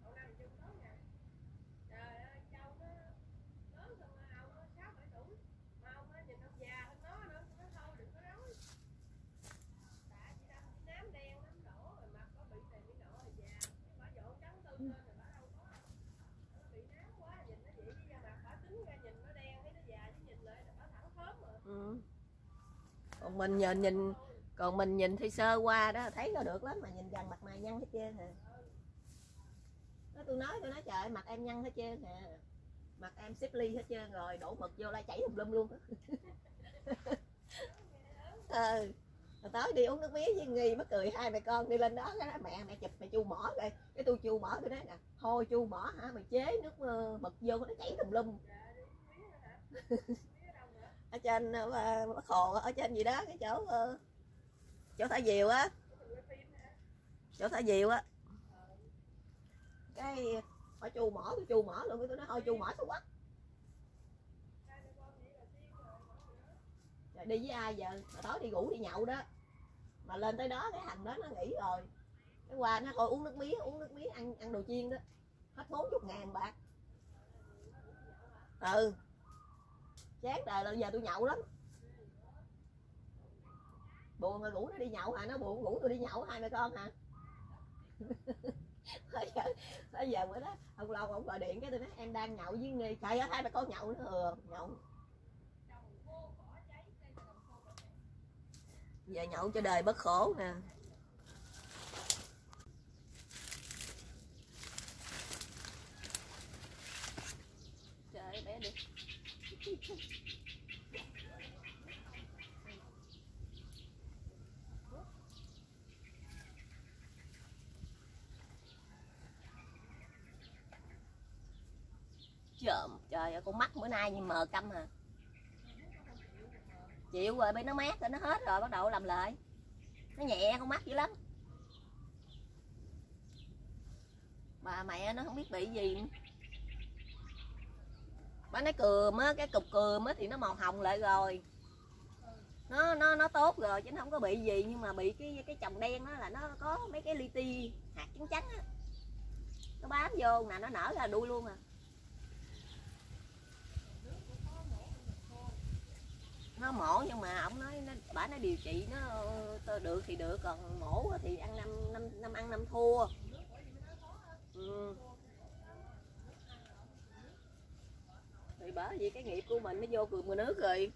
Ừ. Còn mình nhìn thì sơ qua đó thấy nó được lắm, mà nhìn gần mặt mày nhăn hết trơn à. Tôi nói trời mặt em nhăn hết trơn à, mặt em xếp ly hết trơn rồi, đổ mực vô la chảy tùm lum luôn. Tối đi uống nước mía với Nghi mắc cười, hai mẹ con đi lên đó cái nói, mẹ chụp mày chu mỏ rồi, cái tôi chu mỏ tôi nói nè, thôi chu mỏ hả, mày chế nước mực vô nó chảy tùm lum. Ở trên Bắc Hồ, ở trên gì đó cái chỗ thả diều á, chỗ thả diều á, cái hỏi chu mỏ, tôi chu mỏ luôn, tôi nói thôi chu mỏ xấu quá. Rồi đi với ai giờ, mà tối đi ngủ đi nhậu đó, mà lên tới đó cái thằng đó nó nghỉ rồi, cái qua nó thôi uống nước mía ăn đồ chiên đó, hết 40.000 bạc. Ừ, chán đời là giờ tôi nhậu lắm, buồn mà ngủ nó đi nhậu hả, nó buồn ngủ tôi đi nhậu hai mẹ con hả. Bây giờ bữa đó ông Long ông gọi điện cái tôi nói em đang nhậu với Nghi, trời ơi hai mẹ con nhậu nữa. Nhậu giờ nhậu cho đời bất khổ nè. Trời ơi bé đi. Trời ơi con mắt bữa nay như mờ câm à. Chịu rồi, bên nó mát rồi, nó hết rồi bắt đầu làm lại. Nó nhẹ con mắt dữ lắm. Bà mẹ nó không biết bị gì. Bà nói cườm á, cái cục cườm á thì nó màu hồng lại rồi. Nó tốt rồi chứ nó không có bị gì, nhưng mà bị cái chồng đen đó là nó có mấy cái li ti hạt trắng trắng á. Nó bám vô nè, nó nở ra đuôi luôn à. Nó mổ nhưng mà ổng nói bả nói điều trị nó được thì được, còn mổ thì ăn năm ăn năm thua. Ừ. Thì bởi vì cái nghiệp của mình nó vô cường mưa nước rồi.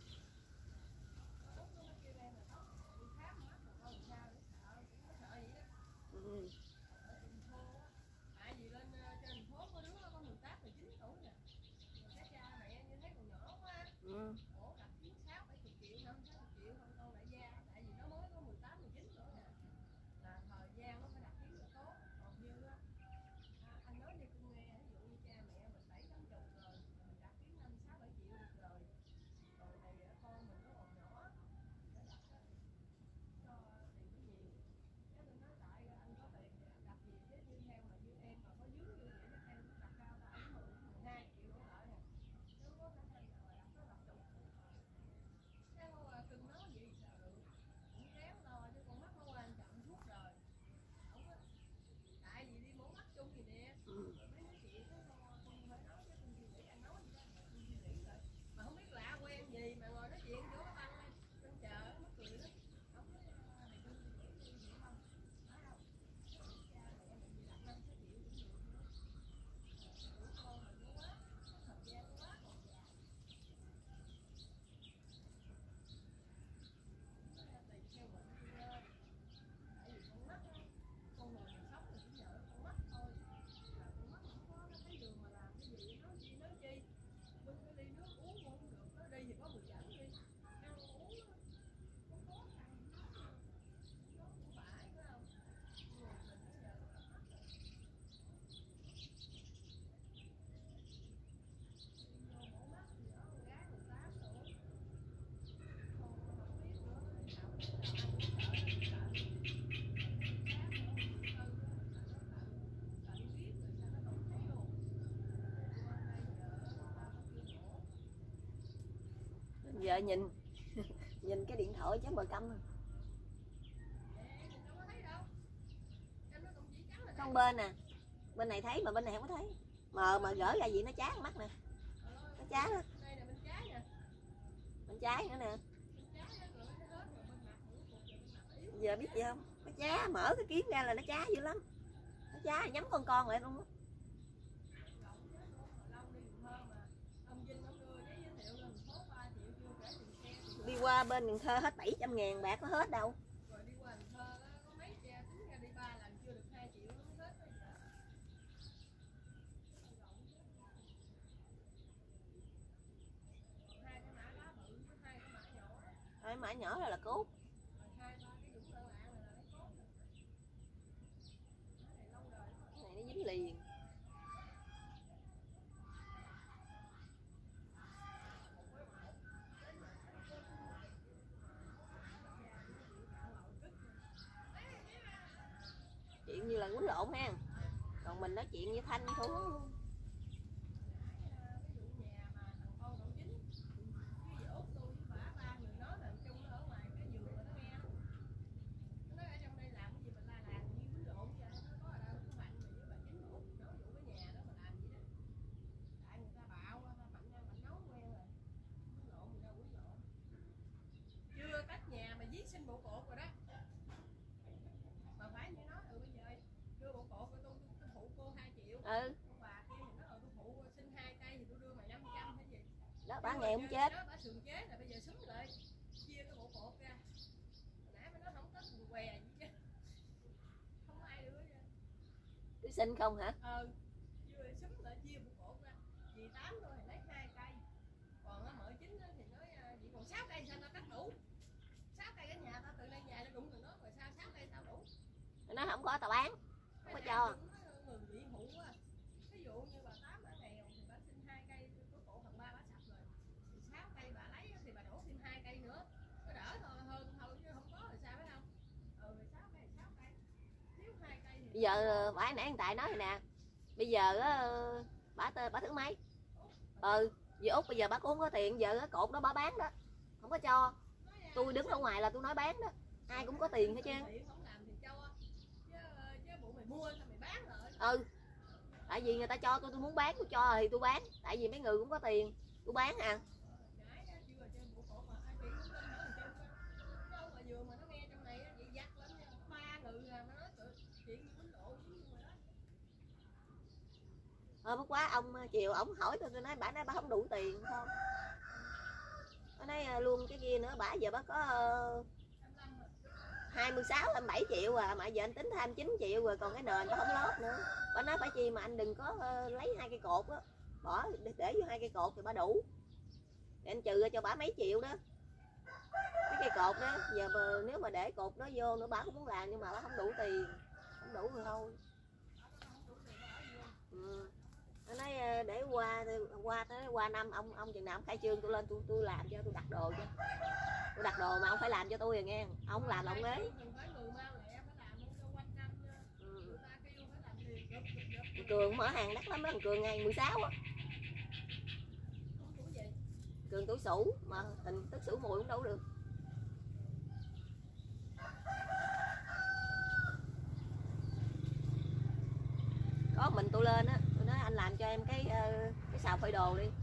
Ừ. Ừ. Giờ nhìn nhìn cái điện thoại chứ bờ câm. Con bên nè, bên này thấy mà bên này không có thấy. Mà gỡ ra gì nó chán mắt nè. Nó chán đó. Bên trái nữa nè. Giờ biết gì không? Nó chá, mở cái kiếm ra là nó chá dữ lắm. Nó chá nhắm con lại luôn á. Đi qua bên Cần Thơ hết 700.000 bạc, có hết đâu. Thôi mã nhỏ là cốt. Cái này nó dính liền. Chuyện như là quýnh lộn ha. Còn mình nói chuyện với Thanh thôi. Xin bộ cột rồi đó. Mà phải như nói bây giờ đưa bộ cột rồi tôi phụ cô 2 triệu. Ừ. Bà kia thì nói tôi phụ xin 2 cây thì tôi đưa mày 500 hay gì. Đó bà nghèo không chết. Đó bà sườn chế là bây giờ súng lại chia cái bộ cột ra. Hồi nãy mới nói không có quần què gì chứ. Không ai đưa ra. Tôi xin không hả? Vừa súng lại chia bộ cột ra. Vì 8 thôi thì lấy 2 cây. Còn nó mở 9 thì nói vậy còn 6 cây sao nó cắt đủ. 6 cây ở nhà tao từ đây nhà nó đụng từ nó rồi sao 6 cây tao đủ. Nó không có tao bán. Không có cho. Ngừng bị hụ quá. Ví dụ như bà Tám bà nghèo thì bà xin 2 cây của cổ phần 3 bà sạch rồi. Thì 6 cây bà lấy thì bà đổ thêm 2 cây nữa. Nó đỡ thôi hơn thôi chứ không có rồi sao phải không? 6 cây. Thiếu 2 cây thì bây giờ bả nãy tại nói nè. Bây giờ bả thứ mấy? Vì Út bây giờ bả cũng không có tiền, giờ cái cột đó bả bán đó. Không có cho. Tôi đứng ở ngoài là tôi nói bán đó. Ai cũng có tiền hết trơn. Tại vì người ta cho tôi muốn bán, tôi cho thì tôi bán. Tại vì mấy người cũng có tiền, tôi bán à. Bất quá ông chiều ổng hỏi tôi nói bà nói bà không đủ tiền không. Bà nói luôn cái kia nữa, bả giờ bà có 26 27 triệu à, mà giờ anh tính 29 triệu rồi, còn cái nền nó không lót nữa. Bà nói phải chi mà anh đừng có lấy 2 cây cột á, bỏ để vô 2 cây cột thì bà đủ. Để anh trừ cho bà mấy triệu đó. Cái cây cột đó, giờ nếu mà để cột nó vô nữa bà cũng muốn làm nhưng mà bà không đủ tiền. Không đủ rồi thôi. Nó nói để qua năm ông chừng nào ông khai trương tôi lên tôi làm cho, tôi đặt đồ cho. Tôi đặt đồ mà ông phải làm cho tôi rồi nghe. Ông làm là ông ấy. Cường mở hàng đắt lắm đó, Cường ngày 16 á. Cường tuổi Sửu mà tình tức Sửu Mùi cũng đâu được. Có mình tôi lên á, tôi nói anh làm cho em cái xào phơi đồ đi.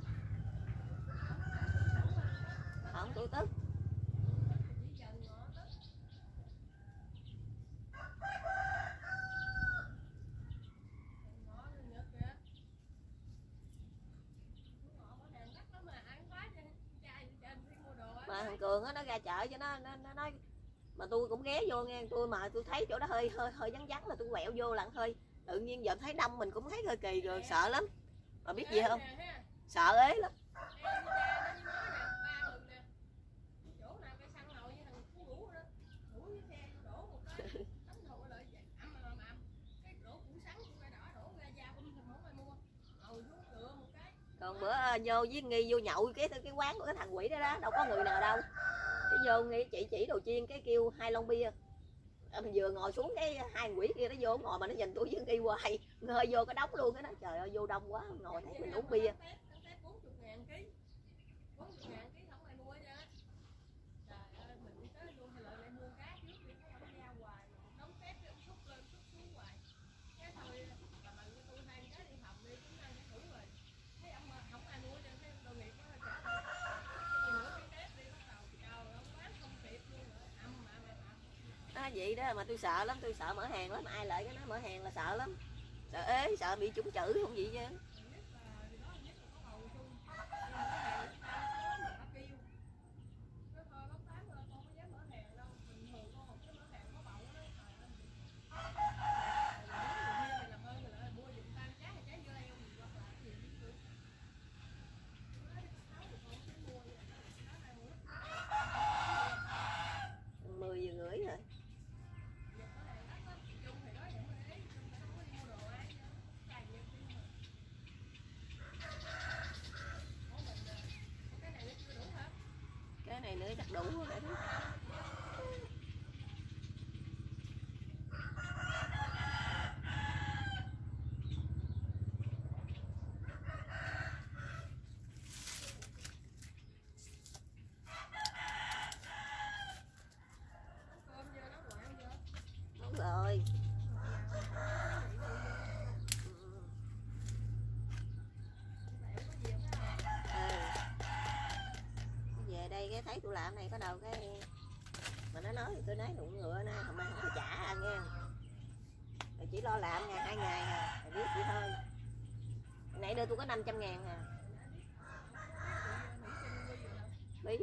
Không tôi tức. Mà thằng Cường á nó ra chợ cho nó nói mà tôi cũng ghé vô nghe, tôi mà tôi thấy chỗ đó hơi vắng vắng là tôi quẹo vô lặng hơi. Tự nhiên giờ thấy đông mình cũng thấy hơi kỳ rồi, sợ lắm. Mà biết gì không? Sợ ế lắm. Còn bữa vô với Nghi vô nhậu cái quán của cái thằng quỷ đó đó, đâu có người nào đâu. Cái vô Nghi chỉ đồ chiên cái kêu 2 lon bia. Mình vừa ngồi xuống cái 2 quỷ kia nó vô ngồi mà nó nhìn tôi với Nghi hoài, ngơi vô cái đống luôn cái đó. Trời ơi vô đông quá, ngồi thấy mình uống bia. vậy đó mà tôi sợ lắm, tôi sợ mở hàng lắm, ai lại cái nó mở hàng là sợ lắm, sợ ế, sợ bị trúng chữ không gì chứ. Cái này nữa chắc đủ rồi đó. Đúng rồi. Về đây cái thấy tôi làm này bắt đầu cái mà nó nói thì tôi nói đụng ngựa nè, hôm nay không có trả anh nha, chỉ lo làm ngày 2 ngày à, biết vậy thôi. Nãy đưa tôi có 500.000 à. Biết.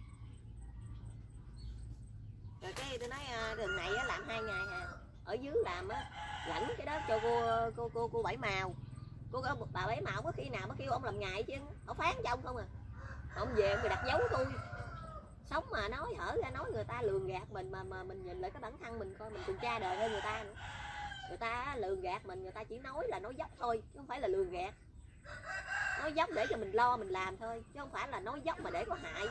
Rồi cái tôi nói đường này á, làm 2 ngày à, ở dưới làm á lãnh cái đó cho cô Bảy Màu, bà Bảy Màu có khi nào có kêu ông làm ngày chứ, ông phán cho ông không à, ông về người đặt dấu tôi sống mà nói hở ra nói người ta lường gạt mình, mà mình nhìn lại cái bản thân mình coi mình còn cha đời hơn người ta nữa. Người ta lường gạt mình, người ta chỉ nói là nói dốc thôi chứ không phải là lường gạt, nói dốc để cho mình lo mình làm thôi chứ không phải là nói dốc mà để có hại.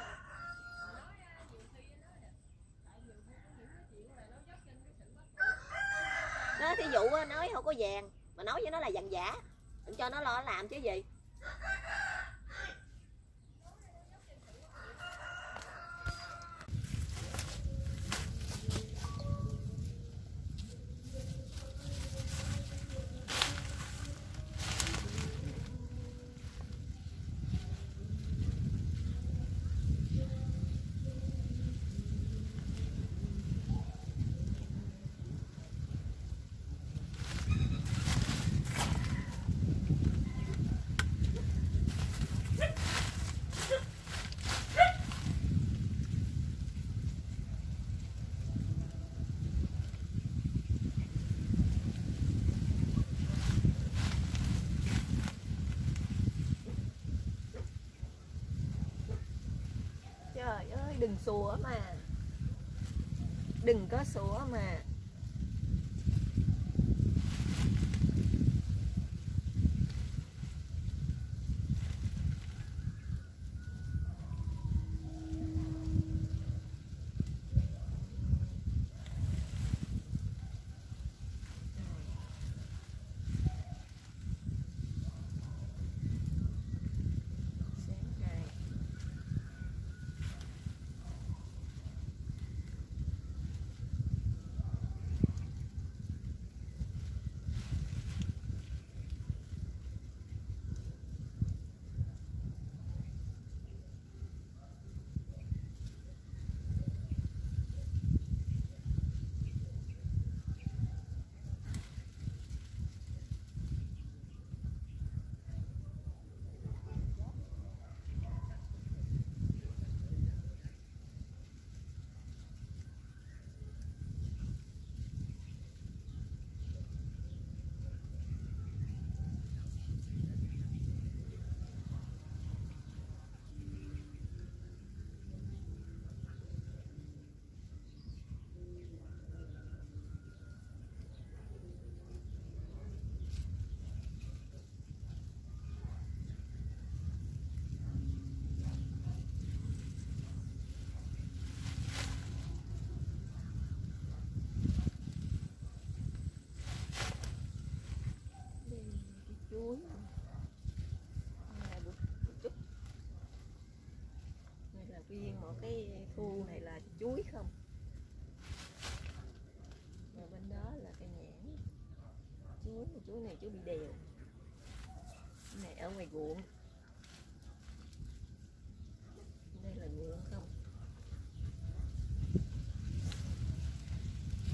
Đó, thí dụ nói không có vàng mà nói với nó là vàng giả, đừng cho nó lo làm chứ gì. Trời ơi đừng sủa mà, đừng có sủa mà. Chuối này là viên một cái khu này là chuối không, và bên đó là cây nhãn. Chuối này chú bị đèo, cái này ở ngoài ruộng, đây là ruộng không.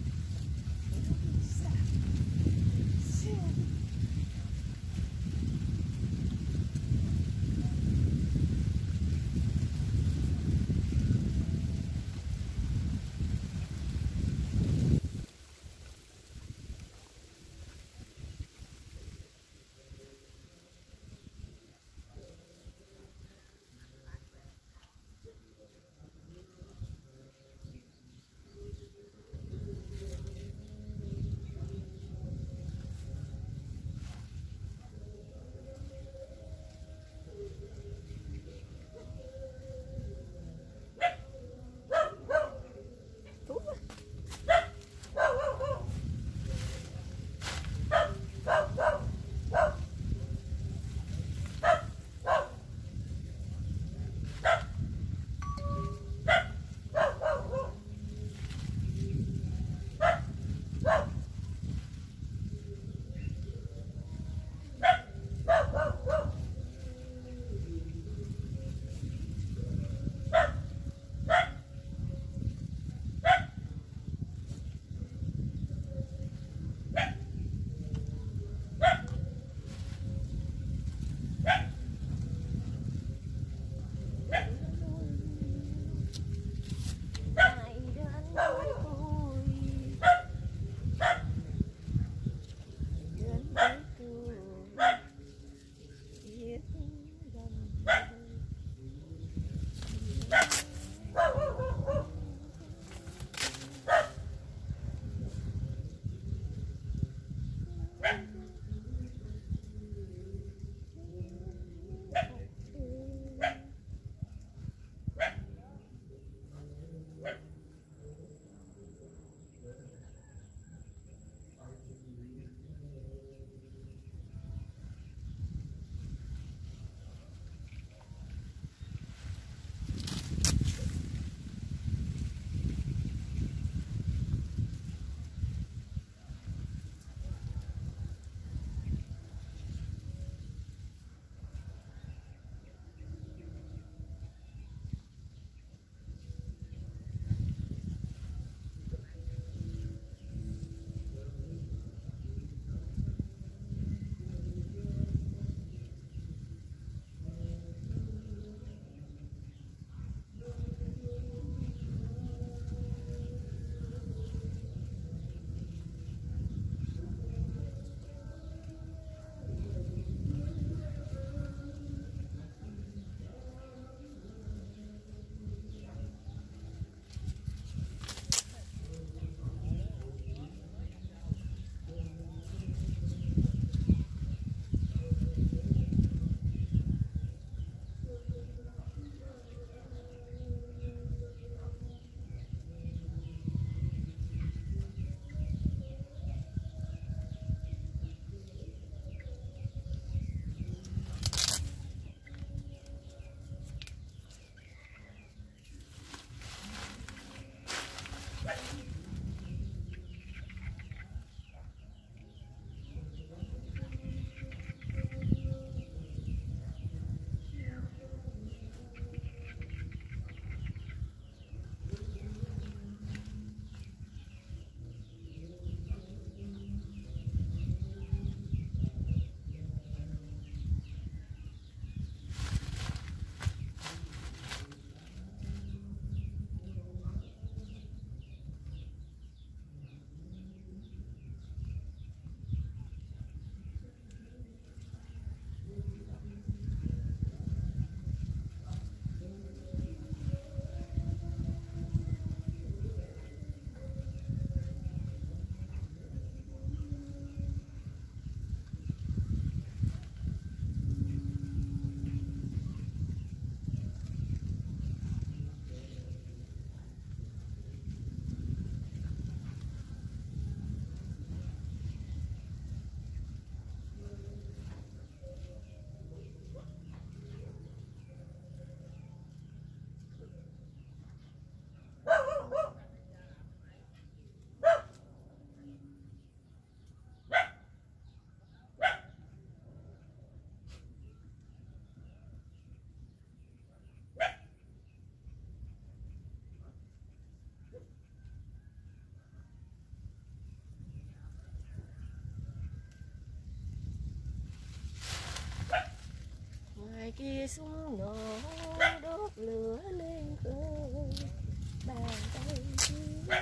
kia súng nổ đốt lửa lên khơi bàn tay chia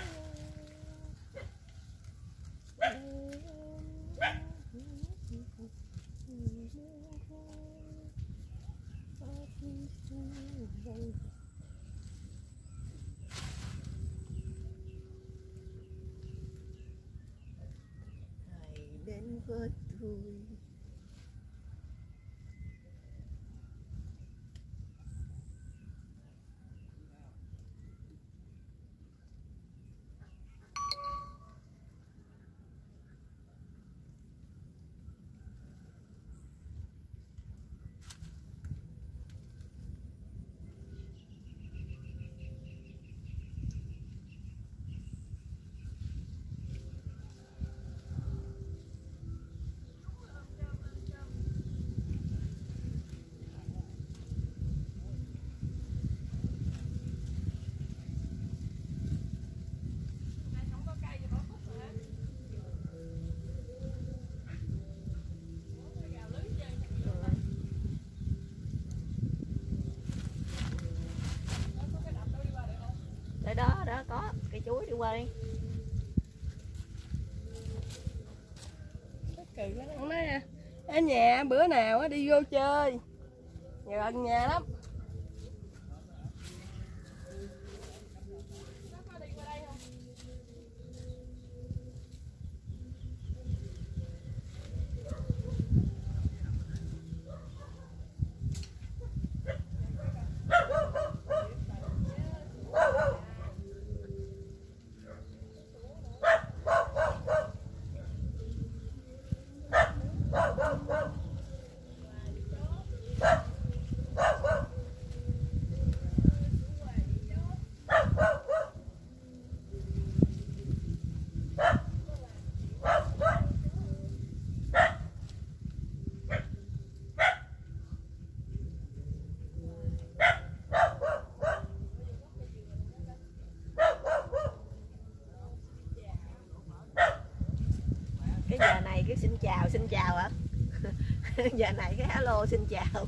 hãy đến với tôi. Đó đó có cây chuối đi qua đi. Kỳ quá nó nói ha. Ở nhà bữa nào đi vô chơi. Gần nhà lắm. Cái giờ này cái xin chào hả? Giờ này cái alo xin chào.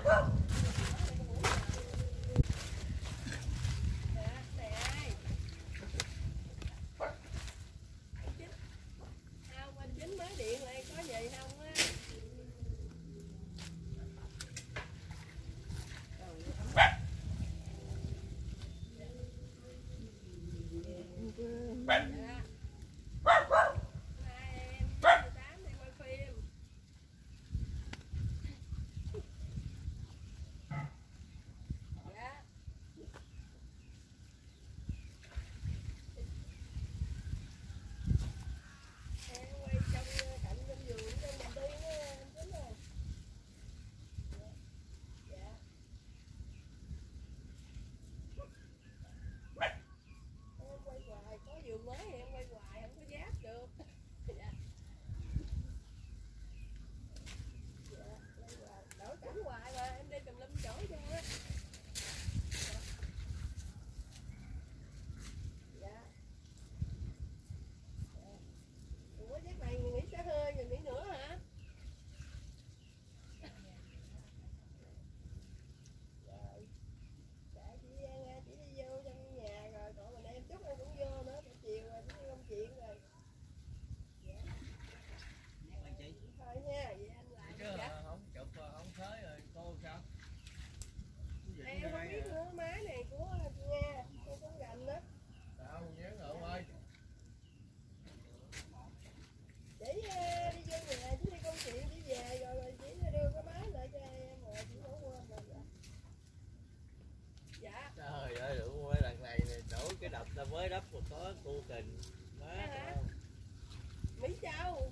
Mới đắp một có cô kình má Mỹ Châu.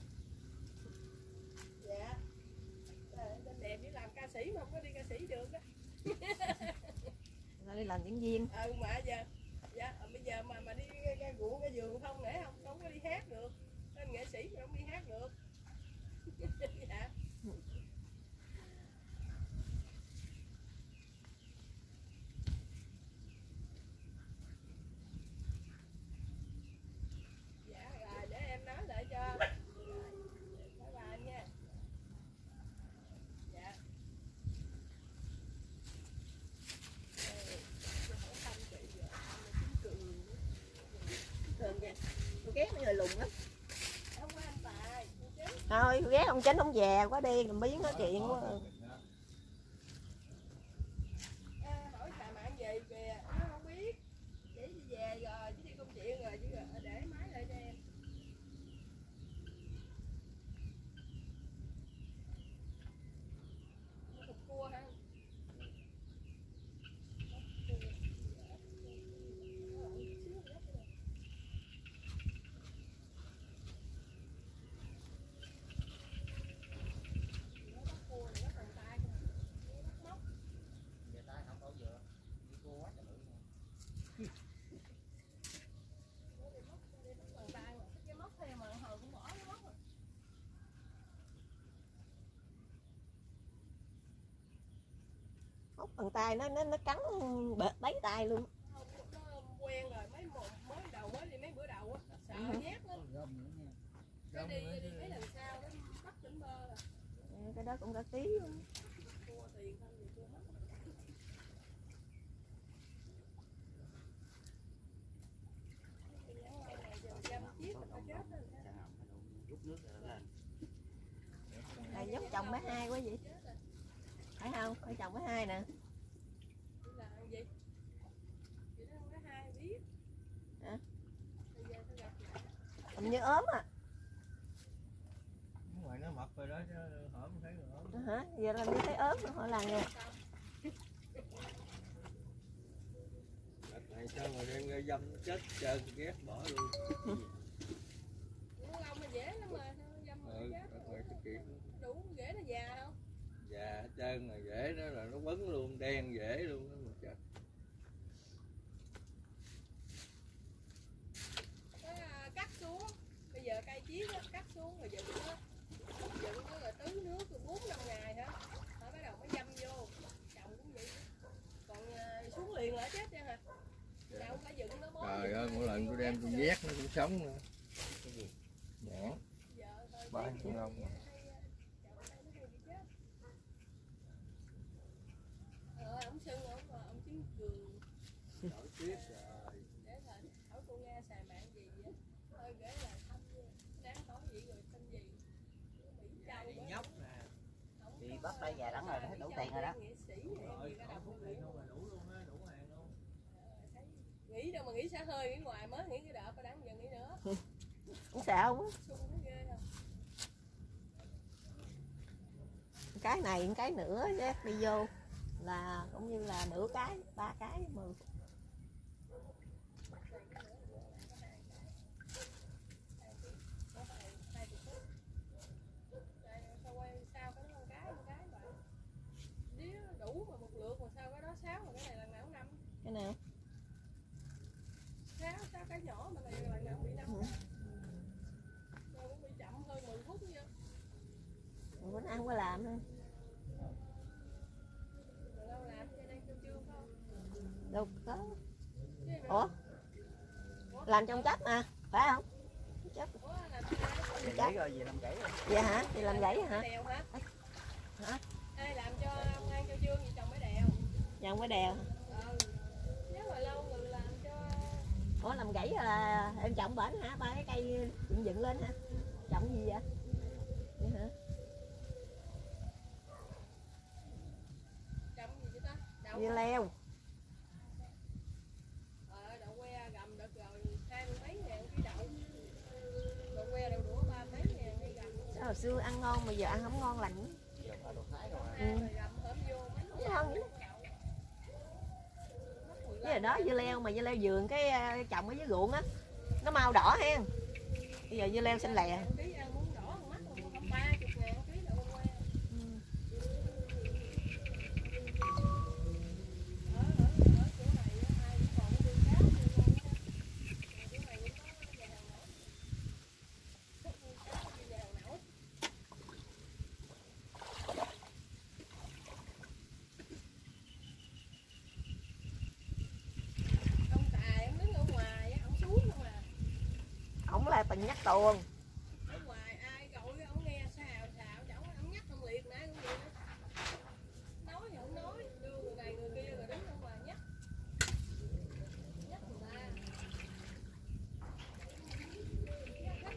Dạ. Tên đẹp với làm ca sĩ mà không có đi ca sĩ được đó. Nó đi làm diễn viên. Mà giờ dạ bây giờ mà đi ra ruộng ra vườn không để không có đi hát được. Tên nghệ sĩ mà không đi hát được. Dạ. lắm. Không có anh Tài, anh Chính. Thôi ghé ông Chính ông về quá đi làm biến nói chuyện quá. Hỏi xài mạng gì kìa, nó không biết. Chỉ đi về rồi, chỉ đi công chuyện rồi, chứ để máy lại cho em. Thịt cua hả? Móc bằng tay nó cắn bấy tay luôn. Nó quen rồi, mới đi mấy bữa đầu á, sợ nhát lắm. Cái đi mấy lần sau nó bắt tỉnh bơ rồi. Cái đó cũng cả ký luôn. Thua tiền không thì thua mất. Này giống chồng bé hai quá vậy. Phải không? Phải chồng bé hai nè. Là gì? Chị đó không có hai biết. Hả? Bây giờ tôi gặp lại. Hình như ốm à. Ngoài nó mập rồi đó chứ hổm thấy rồi ốm. Hả? Giờ làm như thấy ốm nữa họ làm nè. Này sao mà đem dâm chết trơn ghét bỏ luôn. Nó lông mà dễ lắm mà, dâm mà chết. Đủ dễ là già không? Dạ trơn mà dễ đó là nó quấn luôn, đen dễ luôn đó mà chết. Cắt xuống, bây giờ cây chiết á, cắt xuống rồi dựng nó rồi tưới nước rồi 4-5 ngày hả? Rồi bắt đầu mới dâm vô, trồng cũng vậy. Còn xuống liền là chết nha hả? Đâu phải dựng nó bó. Trời ơi, mỗi lần tôi đem tôi nhét nó cũng sống nữa. Cái gì? Nhãn. Ba con lông. Ông Sưng ông Chính Cường. Đổi tiếp rồi. Để hỏi cô Nga xài mạng gì vậy? Thôi gửi là thăm đáng hỏi gì rồi tên gì? Đi nhóc nè. Đi bắt đây về đắng rồi, thấy đủ tiền rồi đó. Rồi, không tiền luôn là đủ luôn á, đủ hàng luôn. Nghĩ đâu mà nghĩ xả hơi, nghĩ ngoài mới nghĩ cái đợt, đáng giờ nghĩ nữa. Cũng xạo quá. Xung nó ghê không? Cái này cái nữa rác đi vô là cũng như là nửa cái, 3 cái 10. Đủ mà một lượt mà sao cái đó 6 mà cái này lần nào cũng 5. Cái nào? 6 cái nhỏ mà này lần nào cũng bị 5. Rồi cũng bị chậm hơn 10 phút nữa. Bữa nay không có làm nữa. Rồi đâu làm cho đây cho chưa không? Đâu có. Ủa? Làm trong chấp mà, phải không? Chấp. Gãy rồi, gì làm gãy rồi. Dạ hả? Thì làm gãy hả? Đèo hả? Hả? Ai làm cho ông An cho Dương gì chồng mới đèo. Dòng cái đèo. Nếu mà lâu rồi làm cho. Ủa làm gãy là em trồng bển hả? 3 cái cây dựng lên hả? Trồng gì vậy? Vậy hả? Trồng gì vậy ta? Đậu. Dưa leo. Đậu que gầm được rồi 20 mấy ngàn ký đậu. Đậu que đậu đũa 30 mấy ngàn ký gầm. Sao hồi xưa ăn ngon mà giờ ăn không ngon lành. Ngon vậy. Cái đó dưa leo mà dưa leo vườn cái trồng ở dưới ruộng á nó mau đỏ hen. Bây giờ dưa leo xanh lè. Ổng là từng nhắc tuồng. Ở ngoài ai gọi ổng nghe xào chổng ổng nhắc không liệt nãy cũng vậy đó. Nói thì không nói, đưa người này người kia rồi đứng ở ngoài nhắc người ta.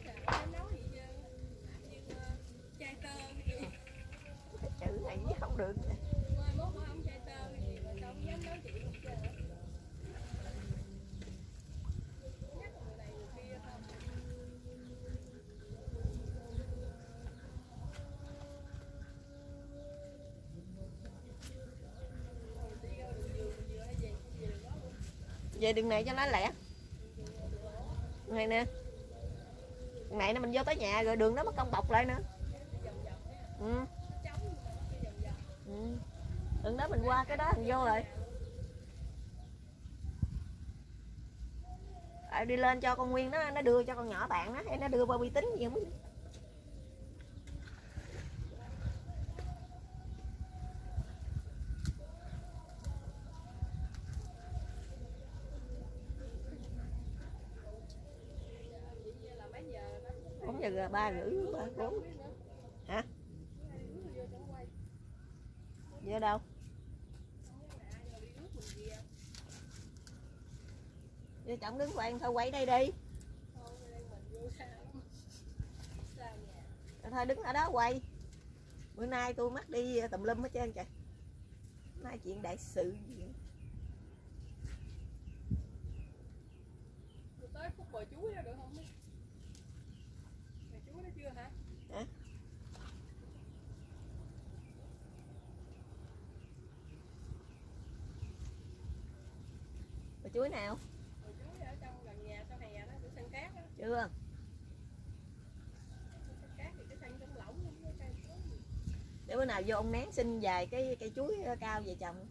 Về đường này cho nó lẹ. Này nè. Đường này nè, mình vô tới nhà rồi đường đó mất công bọc lại nữa. Ừ. Ừ. Đường đó mình qua cái đó mình vô rồi. Đi lên cho con Nguyên nó đưa cho con nhỏ bạn nó, hay nó đưa qua uy tín gì không biết. Không giờ 3:30 3:40 hả? Vô đâu? Vô trọng đứng quay thôi, quay đây đi. Thôi đứng ở đó quay. Bữa nay tôi mắc đi tùm lum hết trơn trời. Nay chuyện đại sự gì vậy? Tới khúc bò chuối đó được không? Bò chuối đó chưa hả? Hả? Bò chuối nào? Bò chuối ở trong gần nhà sau hè đó, chỗ sân cát đó. Chưa. Sân cát thì cái sân trong lỏng không có cây chuối. Để bữa nào vô ông Nén xin vài cái cây chuối cao về trồng.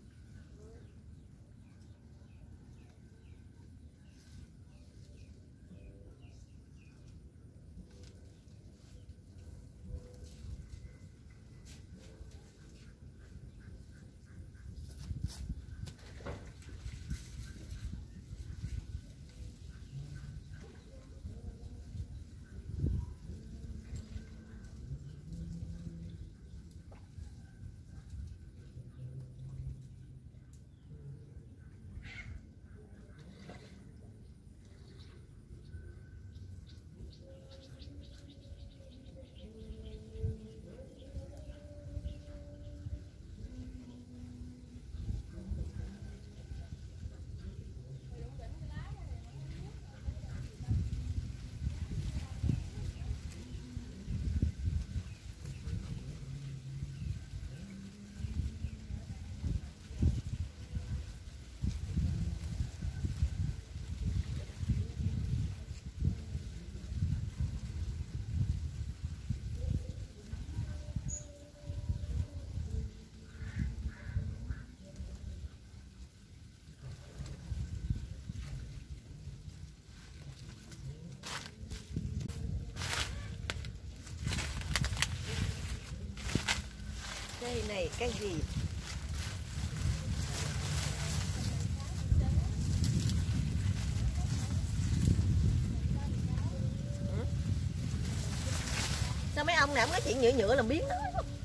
Cây này cái gì? Ừ? Sao mấy ông nào nói chuyện nhựa nhựa làm biến đó?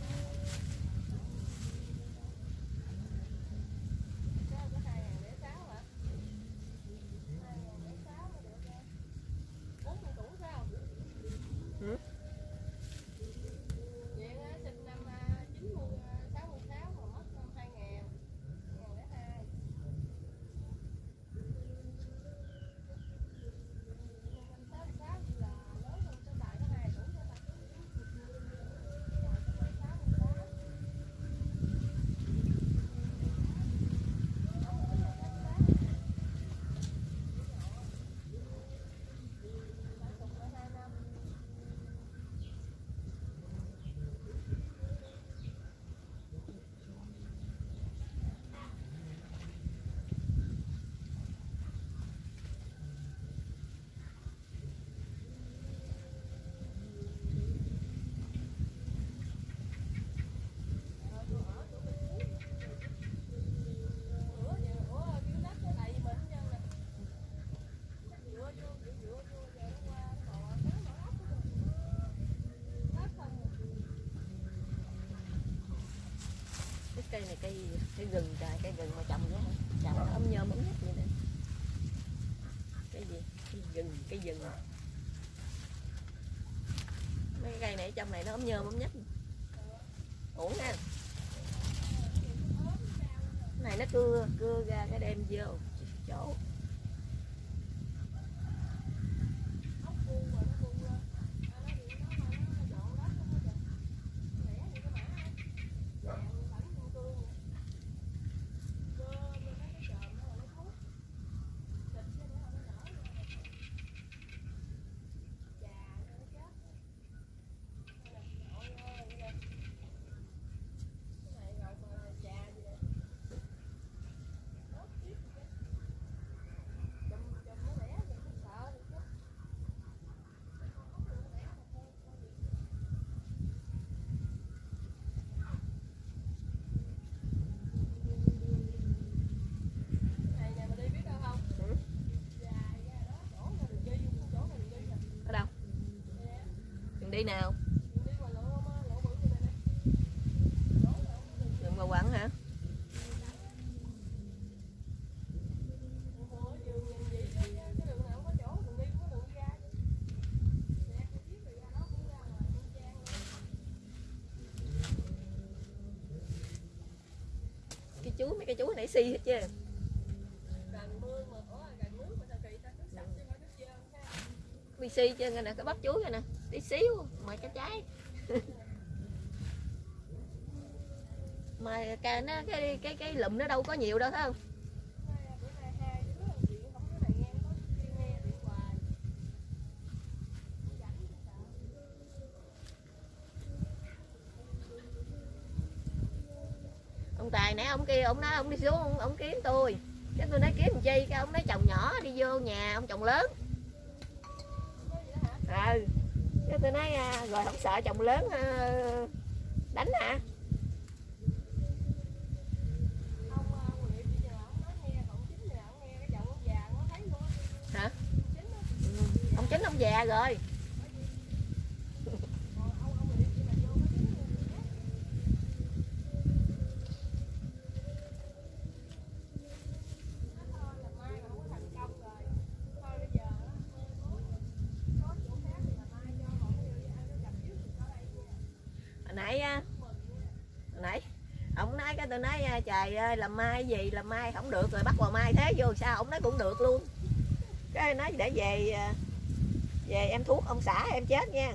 Cây này cây gừng trời, cây gừng mà trồng nữa, trồng nó ấm nhôm ấm nhất vậy nè. Cái gì? Cây gừng. Mấy cây này ở trong này nó ấm nhôm ấm nhất. Ổn ha. Cái này nó cưa ra cái đem vô chỗ. Đi nào? Đừng vào quặng hả? Mấy cái chú nãy xi hết chứ. Đi xi chứ nè, cái bắp chuối nè, tí xíu mà cái trái. Mà cái lùm nó đâu có nhiều đâu thấy không? Ông Tài nãy ông kia ông nói ông đi xuống ông kiếm tôi, cái tôi nói kiếm làm chi, cái ông nói chồng nhỏ đi vô nhà ông chồng lớn. Cái tôi nói rồi không sợ chồng lớn đánh hả? Hả? Ông Chính ông già rồi. Nãy ông nói cái tôi nói trời ơi làm mai gì làm mai không được rồi bắt vào mai thế vô sao, ông nói cũng được luôn. Cái nói để về em thuốc ông xã em chết nha.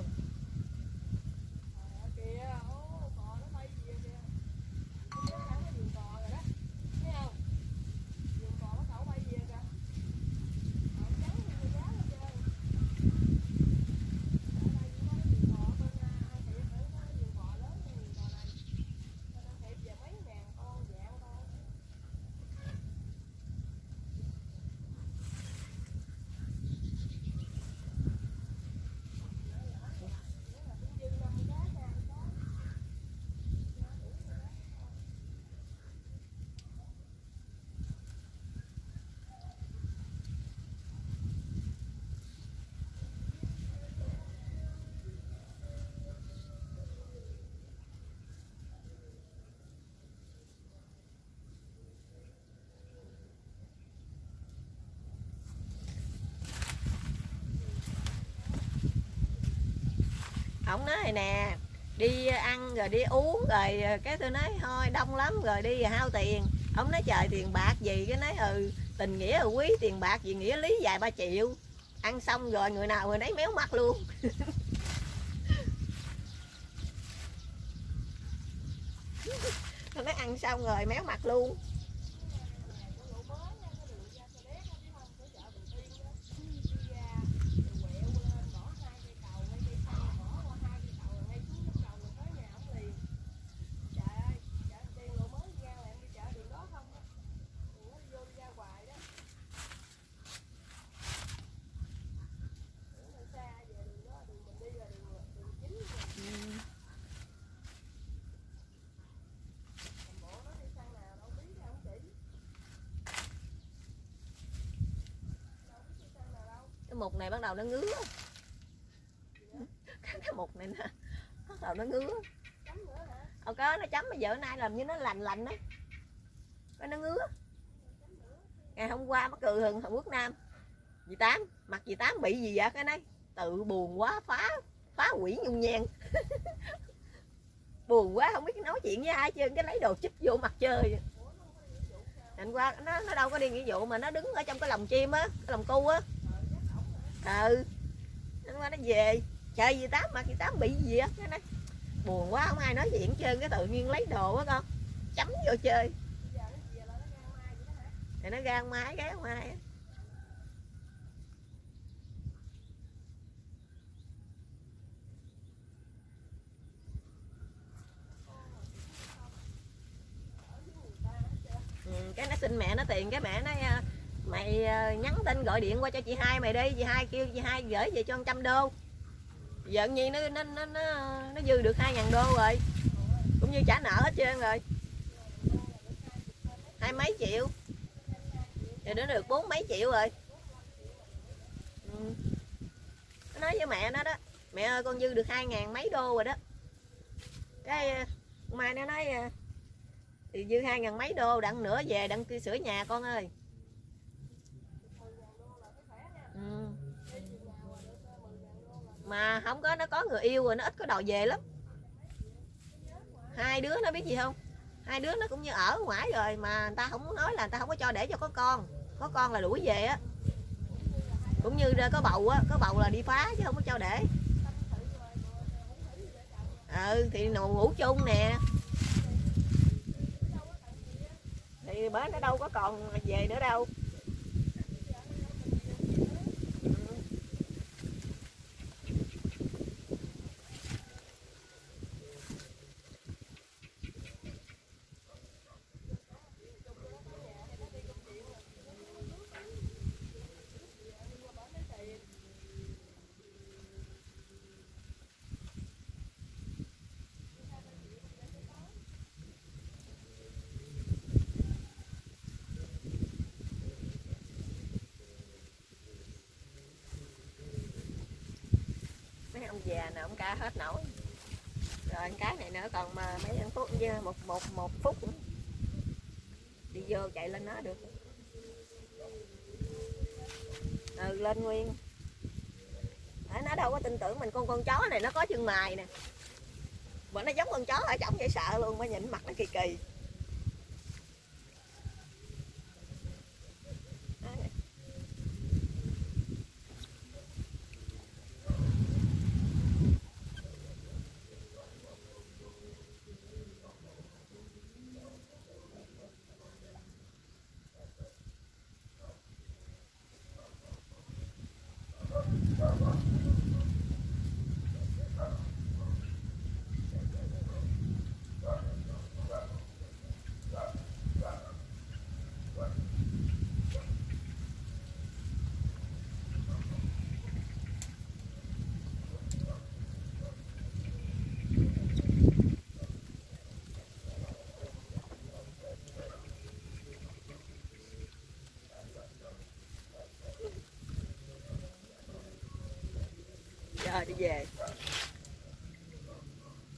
Ông nói nè, đi ăn rồi đi uống rồi cái tôi nói thôi đông lắm rồi đi rồi hao tiền. Ông nói trời tiền bạc gì, cái nói tình nghĩa là quý, tiền bạc gì nghĩa lý vài 3 triệu. Ăn xong rồi người nào người nấy méo mặt luôn. Tôi nói ăn xong rồi méo mặt luôn. Cái mục này bắt đầu nó ngứa. Cái mục này nó bắt đầu nó ngứa. Có nó chấm bây giờ nay làm như nó lành lành đó. Cái nó ngứa. Ngày hôm qua mắc cười Hồng Quốc Nam. Dì Tám, mặt dì Tám bị gì vậy? Cái này tự buồn quá phá quỷ nhung nhan. Buồn quá không biết nói chuyện với ai chứ, cái lấy đồ chích vô mặt chơi. Hôm qua nó đâu có đi nghĩa vụ mà nó đứng ở trong cái lồng chim á, cái lồng cu á. Hôm qua nó về chơi dì Tám, mặt dì Tám bị gì á, cái này buồn quá không ai nói chuyện trơn, cái tự nhiên lấy đồ á con chấm vô chơi. Thì nó ra mai ghé mai á. Cái nó xin mẹ nó tiền, cái mẹ nó mày nhắn tin gọi điện qua cho chị Hai mày đi, chị Hai kêu chị Hai gửi về cho 100 đô. Giờ nhi nó dư được 2.000 đô rồi, cũng như trả nợ hết trơn rồi, 20 mấy triệu, giờ nó được 40 mấy triệu rồi. Nó nói với mẹ nó đó, Mẹ ơi con dư được 2.000 mấy đô rồi đó. Cái mai nó nói thì dư 2.000 mấy đô, đặng nữa về đặng sửa nhà con ơi. Ừ. Mà không có, nó có người yêu rồi nó ít có đòi về lắm. Hai đứa nó biết gì không, hai đứa nó cũng như ở ngoài rồi mà người ta không nói là người ta không có cho để cho có con là đuổi về á. Cũng như có bầu á, có bầu là đi phá chứ không có cho để. Ừ thì ngủ chung nè, thì bữa nó đâu có còn về nữa đâu. Mấy ông già nè, ông ca hết nổi rồi. Cái này nữa còn mà mấy ăn phút một phút nữa. Đi vô chạy lên nó được. Ừ lên nguyên. Nó đâu có tin tưởng mình. Con chó này nó có chân mày nè, mà nó giống con chó ở trỏng dễ sợ luôn, mà nhìn mặt nó kỳ kỳ. Rồi đi về.